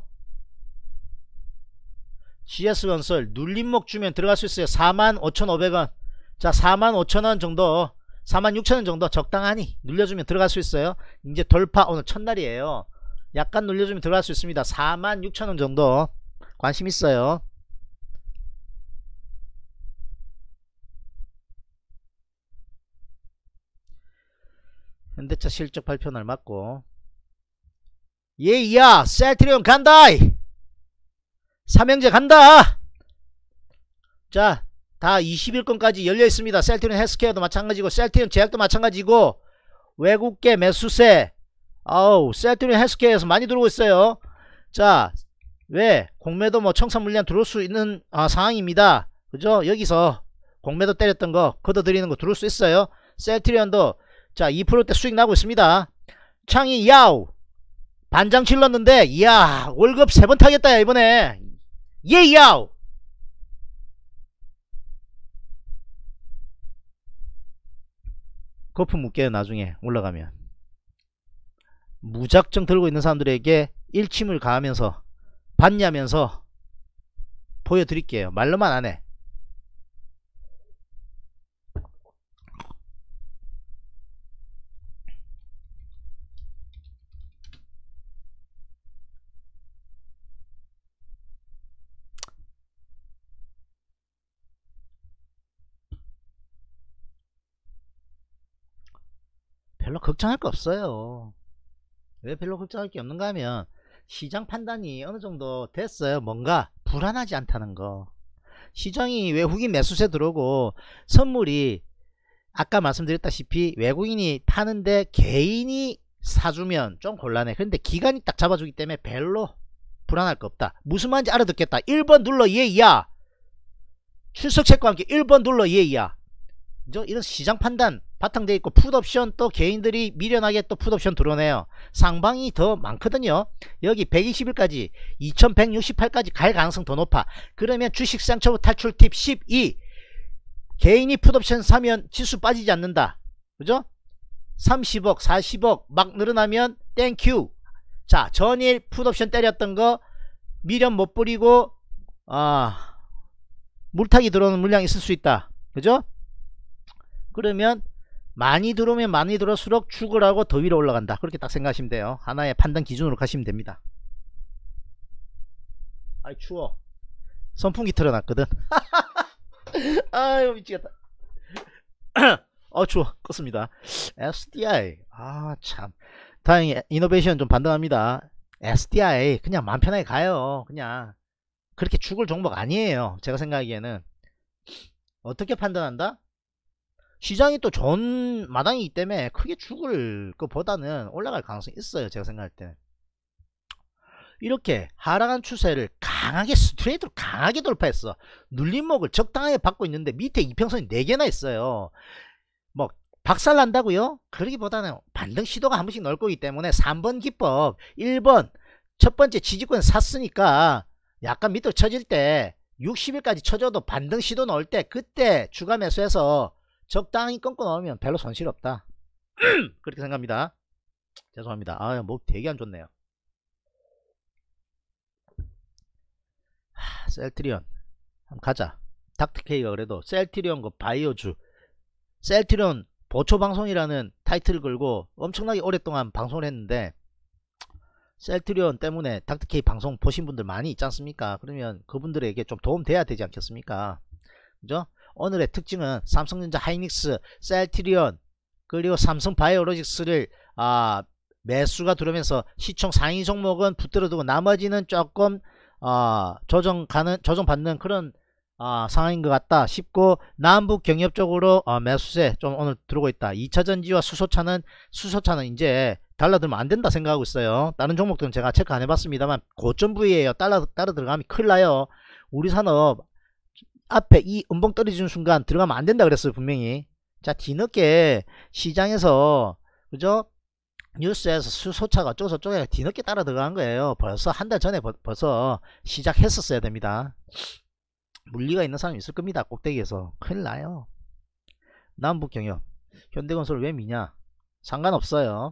지에스건설 눌림목 주면 들어갈 수 있어요. 사만 오천오백원. 자, 사만 오천원 정도, 사만 육천원 정도 적당하니 눌려주면 들어갈 수 있어요. 이제 돌파. 오늘 첫날이에요. 약간 눌려주면 들어갈 수 있습니다. 사만 육천원 정도 관심 있어요. 현대차 실적 발표 날 맞고. 예야, 셀트리온 간다이. 삼형제 간다. 자, 다 이십 일권까지 열려 있습니다. 셀트리온 헬스케어도 마찬가지고 셀트리온 제약도 마찬가지고. 외국계 매수세, 아우, 셀트리온 헬스케어에서 많이 들어오고 있어요. 자, 왜 공매도 뭐 청산 물량 들어올 수 있는 아, 상황입니다. 그죠? 여기서 공매도 때렸던 거 걷어들이는 거 들어올 수 있어요. 셀트리온도 자 이 퍼센트대 수익 나고 있습니다. 창이 야우 반장 질렀는데 이야 월급 세 번 타겠다 야 이번에. 예 야우. 거품 묻게요. 나중에 올라가면 무작정 들고 있는 사람들에게 일침을 가하면서 봤냐면서 보여드릴게요. 말로만 안해. 별로 걱정할 거 없어요. 왜 별로 걱정할 게 없는가 하면 시장 판단이 어느 정도 됐어요. 뭔가 불안하지 않다는 거. 시장이 외국인 매수세 들어오고 선물이 아까 말씀드렸다시피 외국인이 파는데 개인이 사주면 좀 곤란해. 그런데 기간이 딱 잡아주기 때문에 별로 불안할 거 없다. 무슨 말인지 알아듣겠다. 일 번 눌러 예야. 출석 체크와 함께 일 번 눌러 예야. 이런 시장 판단 바탕되어 있고, 풋옵션 또 개인들이 미련하게 또 풋옵션 들어오네요. 상방이 더 많거든요. 여기 백이십 일까지 이천백육십팔까지 갈 가능성 더 높아. 그러면 주식시장 초보 탈출 팁 십이, 개인이 풋옵션 사면 지수 빠지지 않는다. 그죠? 삼십억 사십억 막 늘어나면 땡큐. 자, 전일 풋옵션 때렸던 거 미련 못 부리고 아 물타기 들어오는 물량이 있을 수 있다. 그죠? 그러면 많이 들어오면 많이 들어올수록 죽으라고 더 위로 올라간다. 그렇게 딱 생각하시면 돼요. 하나의 판단 기준으로 가시면 됩니다. 아이 추워. 선풍기 틀어놨거든. 아유 미치겠다. 어 추워. 껐습니다. 에스디아이 아 참 다행히 이노베이션 좀 반등합니다. 에스디아이 그냥 마음 편하게 가요. 그냥 그렇게 죽을 종목 아니에요. 제가 생각하기에는. 어떻게 판단한다? 시장이 또 좋은 마당이기 때문에 크게 죽을 것보다는 올라갈 가능성이 있어요. 제가 생각할 때는. 이렇게 하락한 추세를 강하게 스트레이트로 강하게 돌파했어. 눌림목을 적당하게 받고 있는데 밑에 이평선이 네 개나 있어요. 뭐 박살난다고요? 그러기보다는 반등 시도가 한 번씩 넣을 거기 때문에 삼 번 기법, 일 번 첫 번째 지지권 샀으니까 약간 밑으로 쳐질 때 육십 일까지 쳐줘도 반등 시도 넣을 때 그때 추가 매수해서 적당히 끊고 나오면 별로 손실 없다. 그렇게 생각합니다. 죄송합니다. 아, 목 되게 안 좋네요. 하, 셀트리온 한번 가자. 닥터케이가 그래도 셀트리온과 바이오주, 셀트리온 보초방송이라는 타이틀을 걸고 엄청나게 오랫동안 방송을 했는데, 셀트리온 때문에 닥터케이 방송 보신 분들 많이 있지 않습니까? 그러면 그분들에게 좀 도움 돼야 되지 않겠습니까? 그죠? 오늘의 특징은 삼성전자, 하이닉스, 셀트리온 그리고 삼성바이오로직스를 아, 매수가 들어오면서 시총 상위 종목은 붙들어두고 나머지는 조금 어, 조정 가는 조정 받는 그런 어, 상황인 것 같다 싶고, 남북 경협 쪽으로 어, 매수세 좀 오늘 들어오고 있다. 이차전지와 수소차는 수소차는 이제 달라들면 안 된다 생각하고 있어요. 다른 종목들은 제가 체크 안 해봤습니다만 고점 부위에요. 달러 따라 들어가면 큰일 나요. 우리 산업 앞에 이 음봉 떨어지는 순간 들어가면 안 된다 그랬어요, 분명히. 자, 뒤늦게 시장에서 그죠? 뉴스에서 수소차가 어쩌고 저쩌고 뒤늦게 따라 들어간 거예요. 벌써 한 달 전에 버, 벌써 시작했었어야 됩니다. 물리가 있는 사람이 있을 겁니다. 꼭대기에서 큰일 나요. 남북경협 현대건설 왜 미냐? 상관없어요.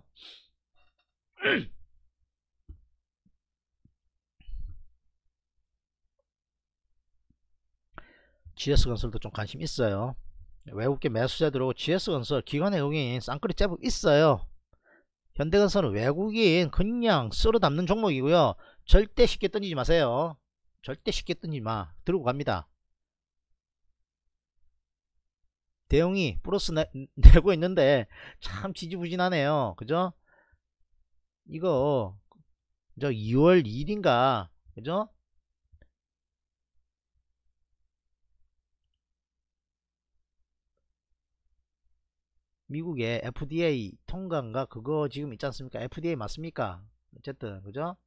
지에스건설도 좀 관심 있어요. 외국계 매수자 들어오고 지에스건설 기관의 외국인 쌍끌이 제법 있어요. 현대건설은 외국인 그냥 쓸어 담는 종목이고요. 절대 쉽게 던지지 마세요. 절대 쉽게 던지지 마. 들고 갑니다. 대용이 플러스 내, 내고 있는데 참 지지부진하네요. 그죠? 이거 저 이월 이일인가 그죠? 미국의 에프디에이 통과인가 그거 지금 있지 않습니까? 에프디에이 맞습니까? 어쨌든 그죠?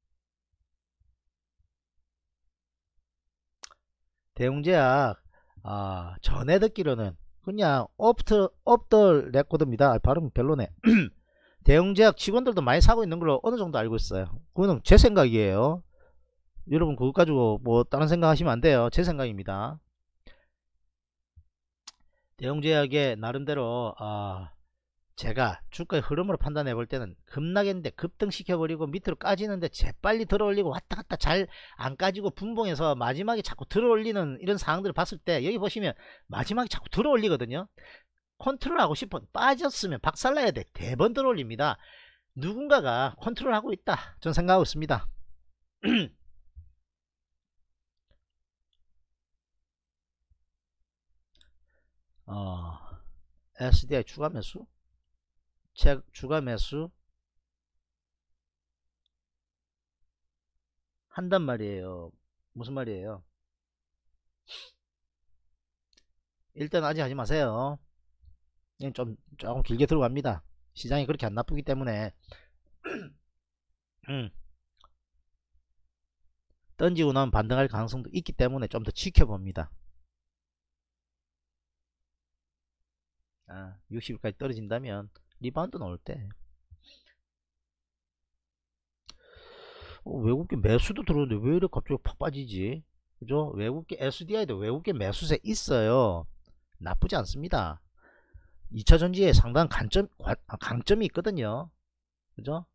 대웅제약 아, 전에 듣기로는 그냥 오프터 업더 레코드입니다. 아, 발음 별로네. 대웅제약 직원들도 많이 사고 있는 걸로 어느 정도 알고 있어요. 그거는 제 생각이에요. 여러분 그거 가지고 뭐 다른 생각 하시면 안 돼요. 제 생각입니다. 대웅제약의 나름대로 아, 제가 주가의 흐름으로 판단해 볼 때는 급락했는데 급등시켜버리고 밑으로 까지는데 재빨리 들어올리고 왔다갔다 잘 안 까지고 분봉해서 마지막에 자꾸 들어올리는 이런 상황들을 봤을 때, 여기 보시면 마지막에 자꾸 들어올리거든요. 컨트롤하고 싶어 빠졌으면 박살나야 돼. 대번 들어올립니다. 누군가가 컨트롤하고 있다 저는 생각하고 있습니다. 어, 에스디아이 추가 매수 책 추가 매수 한단 말이에요. 무슨 말이에요? 일단 아직 하지 마세요. 좀 조금 길게 들어갑니다. 시장이 그렇게 안 나쁘기 때문에 음, 던지고 나면 반등할 가능성도 있기 때문에 좀 더 지켜봅니다. 아, 육십 일까지 떨어진다면 리바운드 나올 때 어, 외국계 매수도 들어오는데 왜 이렇게 갑자기 팍 빠지지? 그죠? 외국계 에스디아이도 외국계 매수세 있어요. 나쁘지 않습니다. 이 차 전지에 상당한 강점, 강점이 있거든요. 그죠?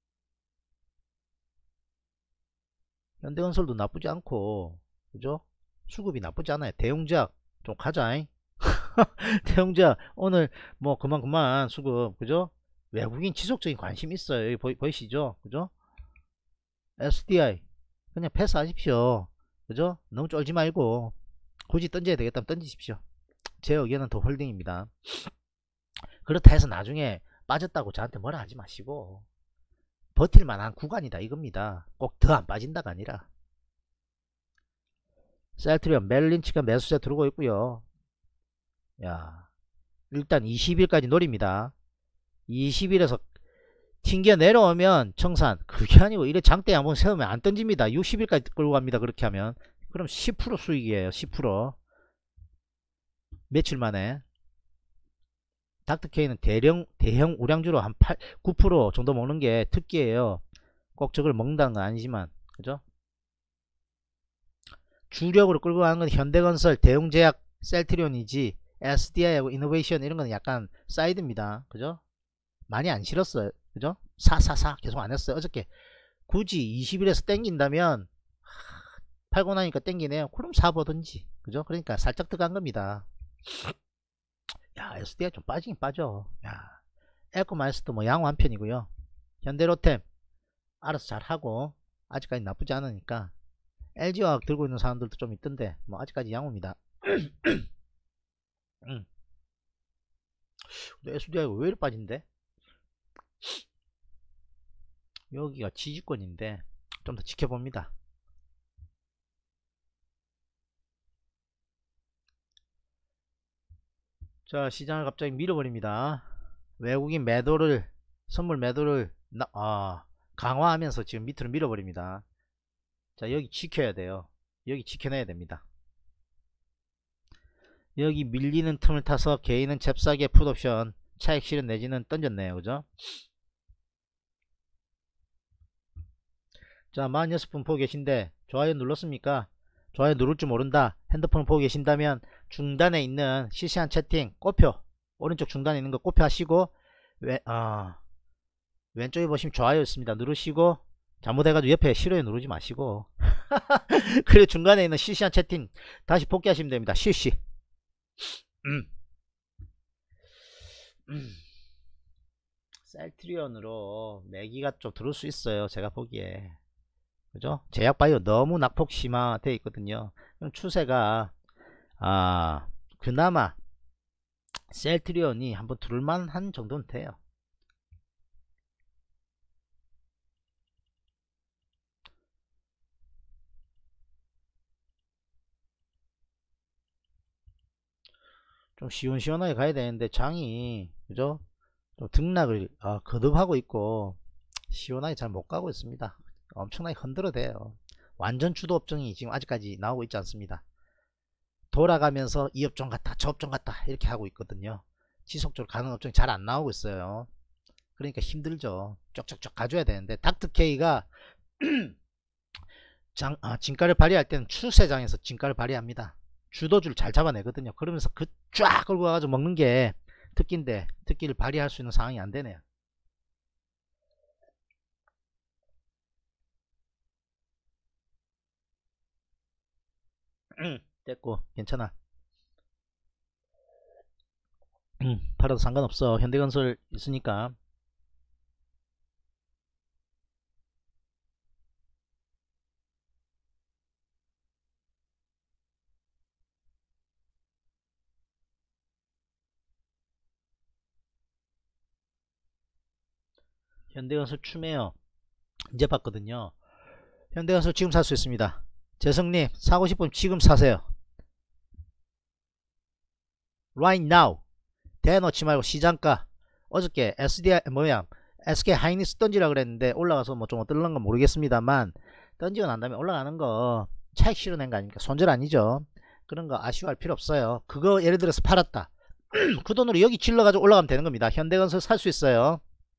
현대건설도 나쁘지 않고, 그죠? 수급이 나쁘지 않아요. 대웅제약 좀 가자. 대웅제약 오늘 뭐 그만 그만 수급, 그죠? 외국인 지속적인 관심 있어요. 여기 보이, 보이시죠? 그죠? 에스디아이 그냥 패스하십시오. 그죠? 너무 쫄지 말고 굳이 던져야 되겠다면 던지십시오. 제 의견은 더 홀딩입니다. 그렇다 해서 나중에 빠졌다고 저한테 뭐라 하지 마시고 버틸 만한 구간이다 이겁니다. 꼭 더 안 빠진다가 아니라. 셀트리온 멜린치가 매수세 들어오고 있고요. 야, 일단 이십 일까지 노립니다. 이십 일에서 튕겨 내려오면 청산. 그게 아니고 이래 장대 한번 세우면 안 던집니다. 육십 일까지 끌고 갑니다. 그렇게 하면 그럼 십 퍼센트 수익이에요. 십 퍼센트 며칠 만에. 닥터케이는 대령, 대형 우량주로 한 팔, 구 퍼센트 정도 먹는 게 특기예요. 꼭 저걸 먹는다는 건 아니지만, 그죠? 주력으로 끌고 가는 건 현대건설, 대웅제약, 셀트리온이지 에스디아이하고 이노베이션 이런 건 약간 사이드입니다. 그죠? 많이 안 실었어요. 그죠? 사사사 계속 안 했어요. 어저께 굳이 이십 일에서 땡긴다면 팔고 나니까 땡기네요. 그럼 사보든지. 그죠? 그러니까 살짝 들어간 겁니다. 야, 에스디아이 좀 빠지긴 빠져. 야, 에코마이스도 뭐 양호 한 편이고요. 현대로템 알아서 잘하고 아직까지 나쁘지 않으니까. 엘지화학 들고 있는 사람들도 좀 있던데 뭐 아직까지 양호입니다. 음. 에스디아이가 왜 이렇게 빠진대? 여기가 지지권인데 좀 더 지켜봅니다. 자, 시장을 갑자기 밀어버립니다. 외국인 매도를 선물 매도를 나, 아, 강화하면서 지금 밑으로 밀어버립니다. 자, 여기 지켜야 돼요. 여기 지켜내야 됩니다. 여기 밀리는 틈을 타서 개인은 잽싸게 풋옵션 차익 실현 내지는 던졌네요. 그죠? 자, 사십육 분 보고 계신데 좋아요 눌렀습니까? 좋아요 누를 줄 모른다. 핸드폰 보고 계신다면 중단에 있는 실시간 채팅 꼽표 오른쪽 중단에 있는 거 꼽표 하시고 왼, 어, 왼쪽에 보시면 좋아요 있습니다. 누르시고 잘못해가지고 옆에 싫어요 누르지 마시고 그리고 중간에 있는 실시간 채팅 다시 복귀하시면 됩니다. 실시. 음. 음. 셀트리온으로 매기가 좀 들을 수 있어요. 제가 보기에. 그죠? 제약바이오 너무 낙폭 심화되어 있거든요. 그럼 추세가 아 그나마 셀트리온이 한번 들을만한 정도는 돼요. 좀 시원시원하게 가야 되는데 장이 그죠? 좀 등락을 아, 거듭하고 있고 시원하게 잘 못 가고 있습니다. 엄청나게 흔들어대요. 완전 주도 업종이 지금 아직까지 나오고 있지 않습니다. 돌아가면서 이 업종 같다 저 업종 같다 이렇게 하고 있거든요. 지속적으로 가는 업종이 잘 안 나오고 있어요. 그러니까 힘들죠. 쪽쪽쪽 가줘야 되는데 닥터케이가 장, 아, 진가를 발휘할 때는 추세장에서 진가를 발휘합니다. 주도주를 잘 잡아내거든요. 그러면서 그 쫙 끌고 가가지고 먹는 게 특기인데 특기를 발휘할 수 있는 상황이 안 되네요. 음, 됐고 괜찮아. 음, 팔아도 상관없어. 현대건설 있으니까. 현대건설 추매요. 이제 봤거든요. 현대건설 지금 살 수 있습니다. 재성님 사고 싶으면 지금 사세요. right now. 대놓지 말고 시장가. 어저께 에스디아이 뭐야 에스케이 하이닉스 던지라 그랬는데 올라가서 뭐 좀 어떨런 건 모르겠습니다만 던지고 난 다음에 올라가는 거 차익 실어낸 거 아닙니까? 손절 아니죠. 그런 거 아쉬워할 필요 없어요. 그거 예를 들어서 팔았다. 그 돈으로 여기 질러가지고 올라가면 되는 겁니다. 현대건설 살 수 있어요.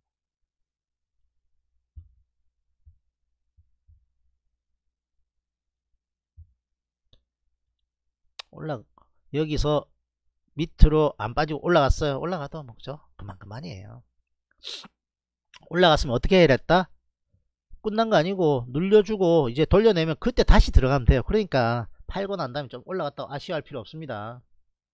올라 여기서 밑으로 안 빠지고 올라갔어요. 올라가도 먹죠. 그만 그만이에요. 올라갔으면 어떻게 해야 됐다? 끝난 거 아니고 눌려주고 이제 돌려내면 그때 다시 들어가면 돼요. 그러니까 팔고 난 다음에 좀 올라갔다 아쉬워할 필요 없습니다.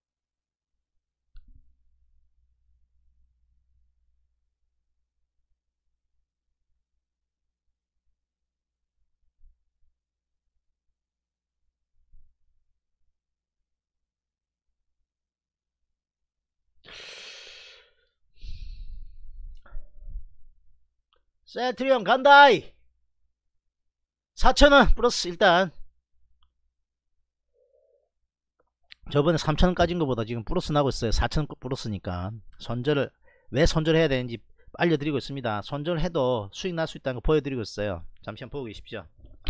셀트리온 간다이. 사천원 플러스. 일단 저번에 삼천원 까진 것보다 지금 플러스 나고 있어요. 사천원 플러스니까 손절을 왜 손절해야 되는지 알려드리고 있습니다. 손절해도 수익 날 수 있다는 거 보여드리고 있어요. 잠시만 보고 계십시오.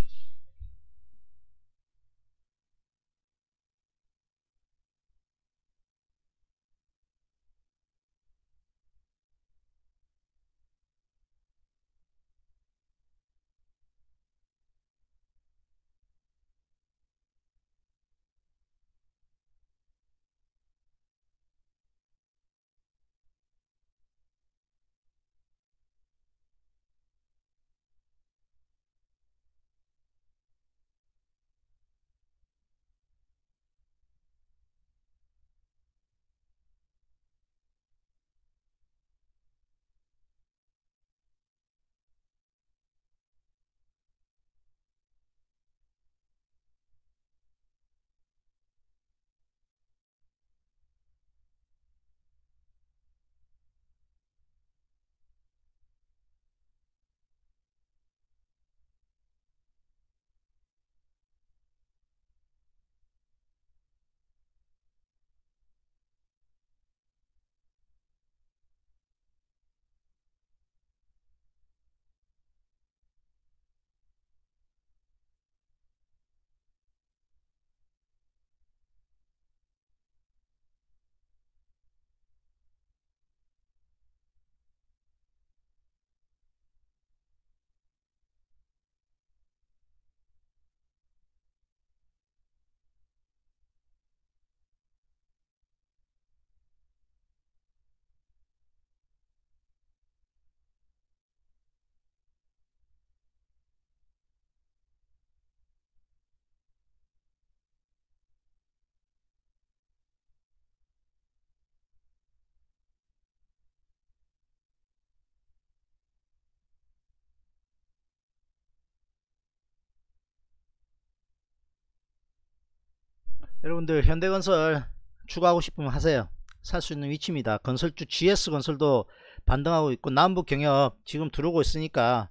여러분들 현대건설 추가하고 싶으면 하세요. 살 수 있는 위치입니다. 건설주 지에스건설도 반등하고 있고 남북경협 지금 들어오고 있으니까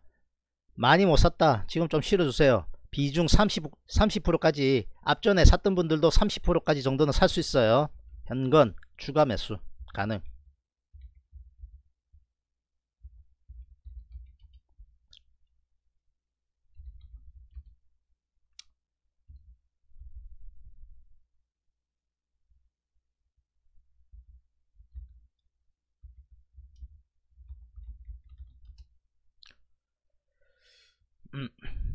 많이 못 샀다. 지금 좀 실어주세요. 비중 삼십, 삼십 퍼센트까지 앞전에 샀던 분들도 삼십 퍼센트까지 정도는 살 수 있어요. 현건 추가 매수 가능. 음.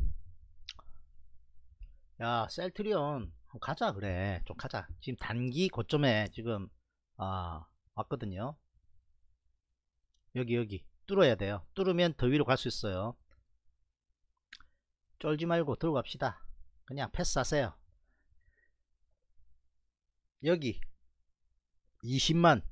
야 셀트리온 가자. 그래 좀 가자. 지금 단기 고점에 지금 아 왔거든요. 여기 여기 뚫어야 돼요. 뚫으면 더 위로 갈 수 있어요. 쫄지 말고 들고 갑시다. 그냥 패스하세요. 여기 이십만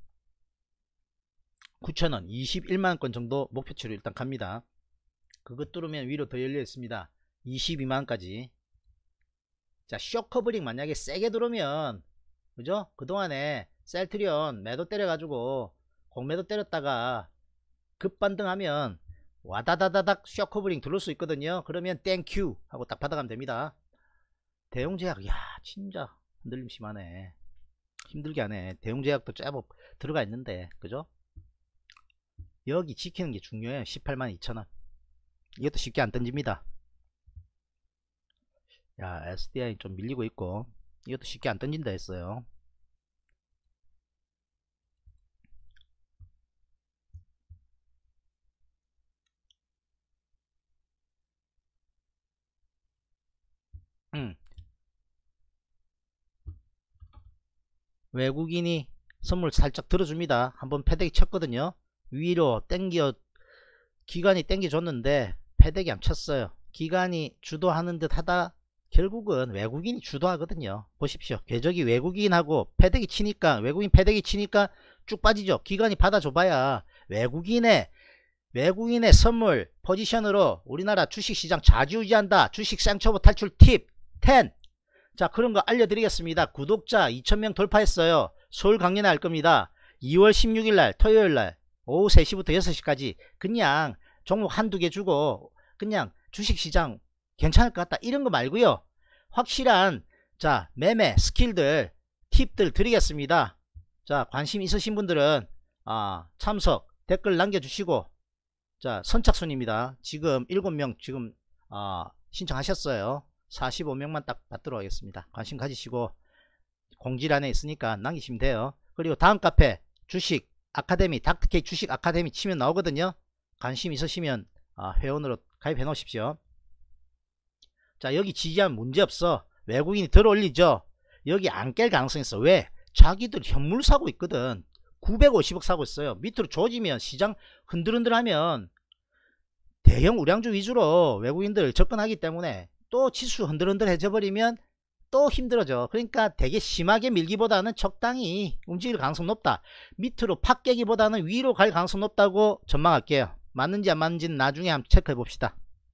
구천원 이십일만원 정도 목표치로 일단 갑니다. 그거 뚫으면 위로 더 열려 있습니다. 이십이만원까지. 자 쇼커브링 만약에 세게 들어오면 그죠? 그동안에 셀트리온 매도 때려가지고 공매도 때렸다가 급반등하면 와다다다닥 쇼커브링 들어올 수 있거든요. 그러면 땡큐 하고 딱 받아가면 됩니다. 대용제약 야 진짜 흔들림 심하네. 힘들게 하네. 대웅제약도 제법 들어가 있는데 그죠? 여기 지키는 게 중요해요. 십팔만 이천원. 이것도 쉽게 안 던집니다. 야, 에스디아이 좀 밀리고 있고 이것도 쉽게 안 던진다 했어요. 음. 외국인이 선물 살짝 들어줍니다. 한번 패대기 쳤거든요. 위로 땡겨 기관이 땡겨줬는데 패대기 안 쳤어요. 기관이 주도하는 듯 하다 결국은 외국인이 주도하거든요. 보십시오. 궤적이 외국인하고 패대기 치니까 외국인 패대기 치니까 쭉 빠지죠. 기관이 받아줘봐야 외국인의 외국인의 선물 포지션으로 우리나라 주식시장 좌지우지한다. 주식 쌍초보 탈출 팁 텐. 자, 그런 거 알려드리겠습니다. 구독자 이천명 돌파했어요. 서울 강연회 할 겁니다. 이월 십육일날 토요일날 오후 세시부터 여섯시까지 그냥 종목 한두 개 주고 그냥 주식시장 괜찮을 것 같다 이런 거 말고요. 확실한 자 매매 스킬들 팁들 드리겠습니다. 자, 관심 있으신 분들은 아, 참석 댓글 남겨주시고, 자, 선착순입니다. 지금 일곱명 지금 아, 신청하셨어요. 사십오명만 딱 받도록 하겠습니다. 관심 가지시고 공지란에 있으니까 남기시면 돼요. 그리고 다음 카페 주식 아카데미 닥터케이 주식 아카데미 치면 나오거든요. 관심 있으시면 아, 회원으로 가입해 놓으십시오. 자, 여기 지지하면 문제없어. 외국인이 들어올리죠. 여기 안 깰 가능성이 있어. 왜? 자기들 현물 사고 있거든. 구백오십억 사고 있어요. 밑으로 조지면 시장 흔들흔들하면 대형 우량주 위주로 외국인들 접근하기 때문에 또 지수 흔들흔들해져 버리면 또 힘들어져. 그러니까 되게 심하게 밀기보다는 적당히 움직일 가능성 높다. 밑으로 팍 깨기보다는 위로 갈 가능성 높다고 전망할게요. 맞는지 안 맞는지는 나중에 한번 체크해 봅시다.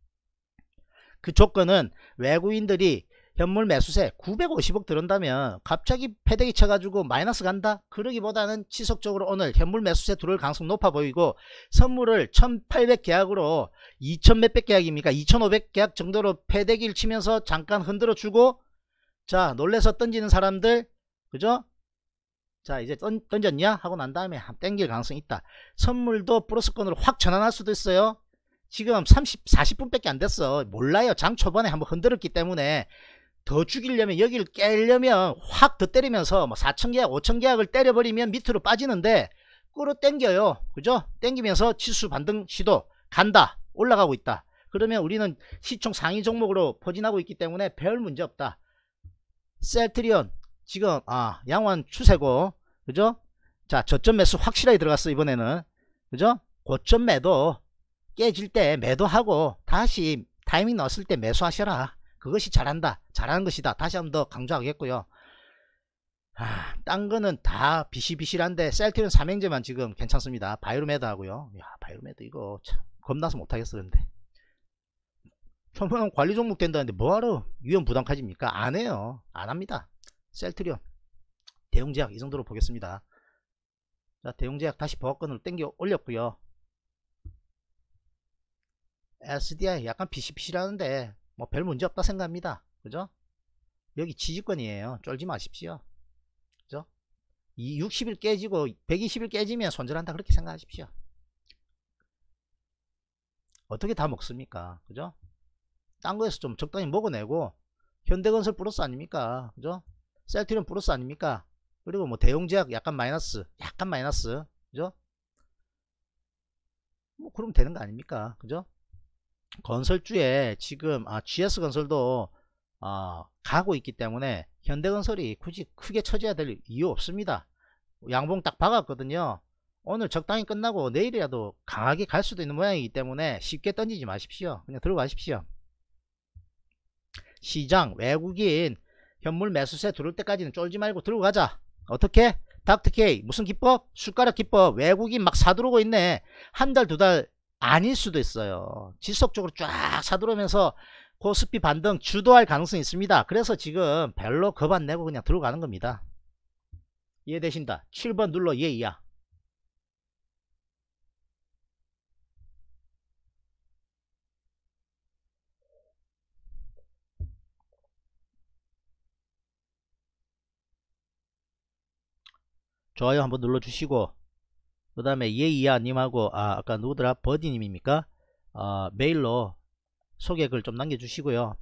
그 조건은 외국인들이 현물 매수세 구백오십억 들어온다면 갑자기 패대기 쳐가지고 마이너스 간다? 그러기보다는 지속적으로 오늘 현물 매수세 들어올 가능성 높아 보이고, 선물을 천팔백 계약으로 이천 몇백 계약입니까? 이천오백 계약 정도로 패대기를 치면서 잠깐 흔들어 주고, 자, 놀래서 던지는 사람들 그죠? 자, 이제 던, 던졌냐? 하고 난 다음에 땡길 가능성이 있다. 선물도 플러스권으로 확 전환할 수도 있어요. 지금 삼십, 사십분밖에 안 됐어. 몰라요. 장 초반에 한번 흔들었기 때문에 더 죽이려면 여기를 깨려면 확 더 때리면서 뭐 사천 계약 오천 계약을 때려버리면 밑으로 빠지는데 끌어 당겨요. 그죠? 당기면서 지수 반등 시도 간다. 올라가고 있다. 그러면 우리는 시총 상위 종목으로 포진하고 있기 때문에 별 문제 없다. 셀트리온 지금 아 양호한 추세고 그죠? 자, 저점 매수 확실하게 들어갔어. 이번에는 그죠? 고점 매도 깨질 때 매도하고 다시 타이밍 넣었을 때 매수하셔라. 그것이 잘한다. 잘하는 것이다. 다시 한번 더 강조하겠고요. 아, 딴 거는 다 비실비실한데 셀트리온 삼행제만 지금 괜찮습니다. 바이오메드 하고요. 야, 바이오메드 이거 참 겁나서 못하겠어. 근데 처음에는 관리 종목 된다는데 뭐하러 위험 부담 가집니까? 안 해요. 안 합니다. 셀트리온 대웅제약 이 정도로 보겠습니다. 자, 대웅제약 다시 보합권으로 땡겨 올렸고요. 에스디아이 약간 비실비실하는데 뭐 별 문제 없다 생각합니다. 그죠? 여기 지지권이에요. 쫄지 마십시오. 그죠? 이 육십일 깨지고 백이십일 깨지면 손절한다 그렇게 생각하십시오. 어떻게 다 먹습니까? 그죠? 딴 거에서 좀 적당히 먹어내고 현대건설 플러스 아닙니까? 그죠? 셀트리온 플러스 아닙니까? 그리고 뭐 대웅제약 약간 마이너스 약간 마이너스 그죠? 뭐 그러면 되는 거 아닙니까? 그죠? 건설주에 지금 아, 지에스건설도 아, 가고 있기 때문에 현대건설이 굳이 크게 처져야 될 이유 없습니다. 양봉 딱 박았거든요. 오늘 적당히 끝나고 내일이라도 강하게 갈 수도 있는 모양이기 때문에 쉽게 던지지 마십시오. 그냥 들어가십시오. 시장 외국인 현물 매수세 들어올 때까지는 쫄지 말고 들어가자. 어떻게? 닥터케이 무슨 기법? 숟가락 기법. 외국인 막 사들어오고 있네. 한 달 두 달 아닐 수도 있어요. 지속적으로 쫙 사들어오면서 코스피 반등 주도할 가능성이 있습니다. 그래서 지금 별로 겁 안 내고 그냥 들어가는 겁니다. 이해되신다? 칠번 눌러 예이야. 좋아요 한번 눌러주시고, 그 다음에 예이야 님하고 아, 아까 누구더라 버디님입니까? 어, 메일로 소개글 좀 남겨주시고요.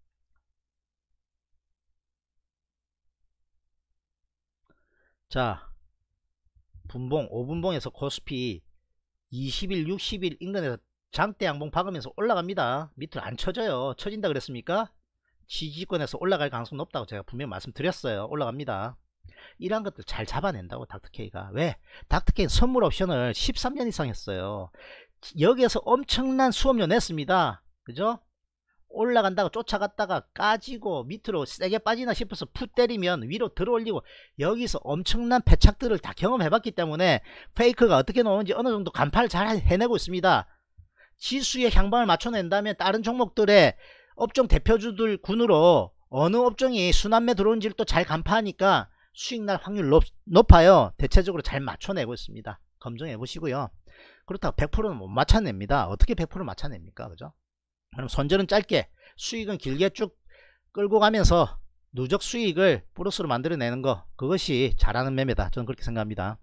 자, 분봉 오 분봉에서 코스피 이십 일 육십 일 인근에서 장대 양봉 박으면서 올라갑니다. 밑으로 안 쳐져요. 쳐진다 그랬습니까? 지지권에서 올라갈 가능성 높다고 제가 분명히 말씀드렸어요. 올라갑니다. 이러한 것들 잘 잡아낸다고 닥터케이가. 왜? 닥터케이는 선물 옵션을 십삼 년 이상 했어요. 여기에서 엄청난 수업료 냈습니다. 그죠? 올라간다가 쫓아갔다가 까지고 밑으로 세게 빠지나 싶어서 풋 때리면 위로 들어올리고, 여기서 엄청난 패착들을 다 경험해봤기 때문에 페이크가 어떻게 나오는지 어느 정도 간파를 잘 해내고 있습니다. 지수의 향방을 맞춰낸다면 다른 종목들의 업종 대표주들 군으로 어느 업종이 순환매 들어온지를 또 잘 간파하니까 수익날 확률 높, 높아요. 대체적으로 잘 맞춰내고 있습니다. 검증해 보시고요. 그렇다고 백 퍼센트는 못 맞춰냅니다. 어떻게 백 퍼센트 맞춰냅니까? 그죠? 그럼 손절은 짧게, 수익은 길게 쭉 끌고 가면서 누적 수익을 플러스로 만들어내는 거, 그것이 잘하는 매매다. 저는 그렇게 생각합니다.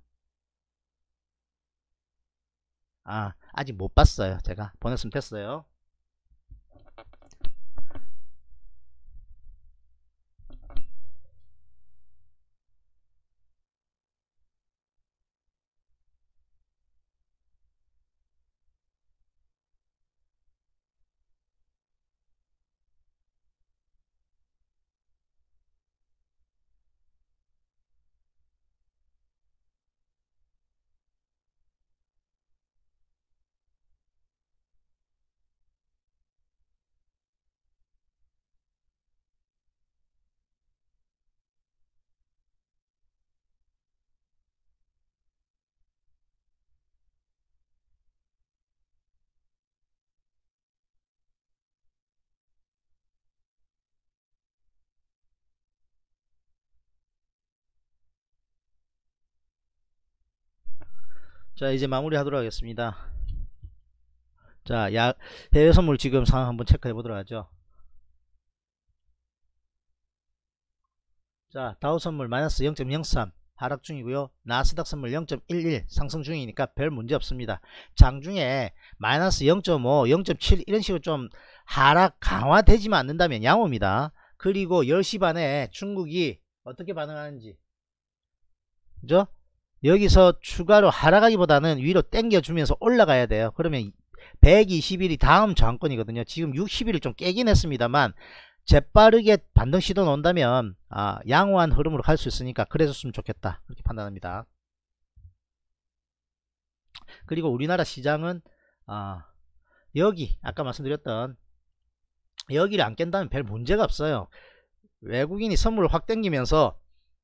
아, 아직 못 봤어요. 제가 보냈으면 됐어요. 자, 이제 마무리 하도록 하겠습니다. 자, 야, 해외 선물 지금 상황 한번 체크해 보도록 하죠. 자, 다우 선물 마이너스 영 점 영삼 하락 중이고요. 나스닥 선물 영 점 일일 상승 중이니까 별 문제 없습니다. 장중에 마이너스 영 점 오, 영 점 칠 이런 식으로 좀 하락 강화되지만 않는다면 양호입니다. 그리고 열 시 반에 중국이 어떻게 반응하는지, 그죠? 여기서 추가로 하락하기보다는 위로 당겨주면서 올라가야 돼요. 그러면 백이십 일이 다음 저항권이거든요. 지금 육십 일을 좀 깨긴 했습니다만 재빠르게 반등 시도 나온다면 아, 양호한 흐름으로 갈 수 있으니까 그래줬으면 좋겠다, 그렇게 판단합니다. 그리고 우리나라 시장은 아, 여기 아까 말씀드렸던 여기를 안 깬다면 별 문제가 없어요. 외국인이 선물을 확 당기면서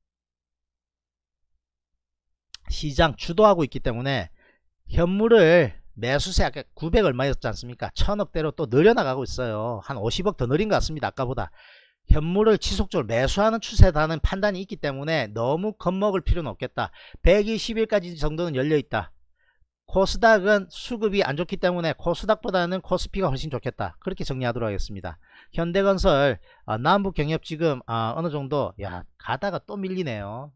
시장 주도하고 있기 때문에 현물을 매수세 아까 구백 얼마였지 않습니까? 천억대로 또 늘려나가고 있어요. 한 오십억 더 늘린 것 같습니다. 아까보다. 현물을 지속적으로 매수하는 추세다는 판단이 있기 때문에 너무 겁먹을 필요는 없겠다. 백이십 일까지 정도는 열려있다. 코스닥은 수급이 안 좋기 때문에 코스닥보다는 코스피가 훨씬 좋겠다. 그렇게 정리하도록 하겠습니다. 현대건설 어, 남북경협 지금 어, 어느 정도 야 가다가 또 밀리네요.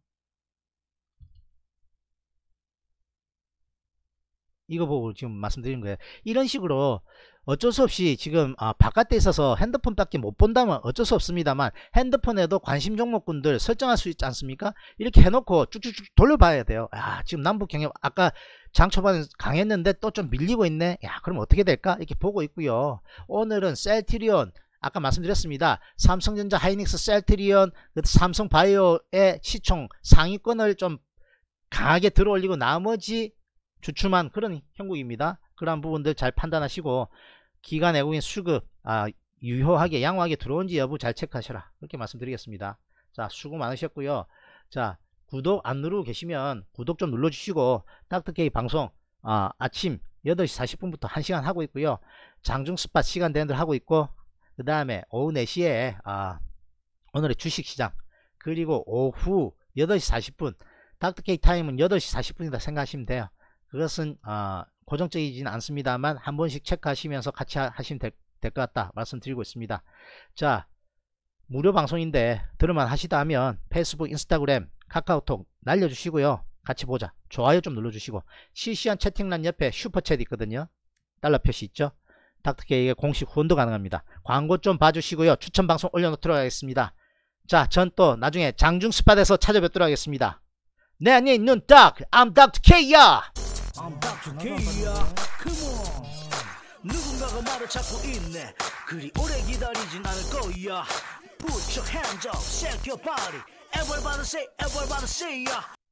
이거 보고 지금 말씀드린 거예요. 이런 식으로 어쩔 수 없이 지금 아, 바깥에 있어서 핸드폰 밖에 못 본다면 어쩔 수 없습니다만 핸드폰에도 관심 종목군들 설정할 수 있지 않습니까? 이렇게 해놓고 쭉쭉쭉 돌려봐야 돼요. 아, 지금 남북경협 아까 장 초반에 강했는데 또 좀 밀리고 있네. 야, 그럼 어떻게 될까? 이렇게 보고 있고요. 오늘은 셀트리온 아까 말씀드렸습니다. 삼성전자, 하이닉스, 셀트리온, 삼성바이오의 시총 상위권을 좀 강하게 들어올리고 나머지 주춤한 그런 형국입니다. 그런 부분들 잘 판단하시고 기관 외국인 수급 아, 유효하게 양호하게 들어온지 여부 잘 체크하셔라, 그렇게 말씀드리겠습니다. 자, 수고 많으셨고요. 자, 구독 안 누르고 계시면 구독 좀 눌러주시고 닥터케이 방송 아, 아침 여덟 시 사십 분부터 한 시간 하고 있고요. 장중 스팟 시간 되는 대로 하고 있고, 그 다음에 오후 네 시에 아, 오늘의 주식시장, 그리고 오후 여덟 시 사십 분 닥터케이 타임은 여덟 시 사십 분이다 생각하시면 돼요. 그것은 어, 고정적이지는 않습니다만 한 번씩 체크하시면서 같이 하, 하시면 될 것 같다 말씀드리고 있습니다. 자, 무료 방송인데 들을만 하시다 하면 페이스북, 인스타그램, 카카오톡 날려주시고요. 같이 보자. 좋아요 좀 눌러주시고 실시간 채팅란 옆에 슈퍼챗 있거든요. 달러 표시 있죠. 닥터케이의 공식 후원도 가능합니다. 광고 좀 봐주시고요. 추천 방송 올려놓도록 하겠습니다. 자, 전 또 나중에 장중 스팟에서 찾아뵙도록 하겠습니다. 내 안에 있는 닥, I'm 닥터 K야. I'm 닥터 K야. Come on. 누군가가 말을 찾고 있네. 그리 오래 기다리진 않을 거야. Put your hands up, shake your body. Everybody say, everybody say, yeah.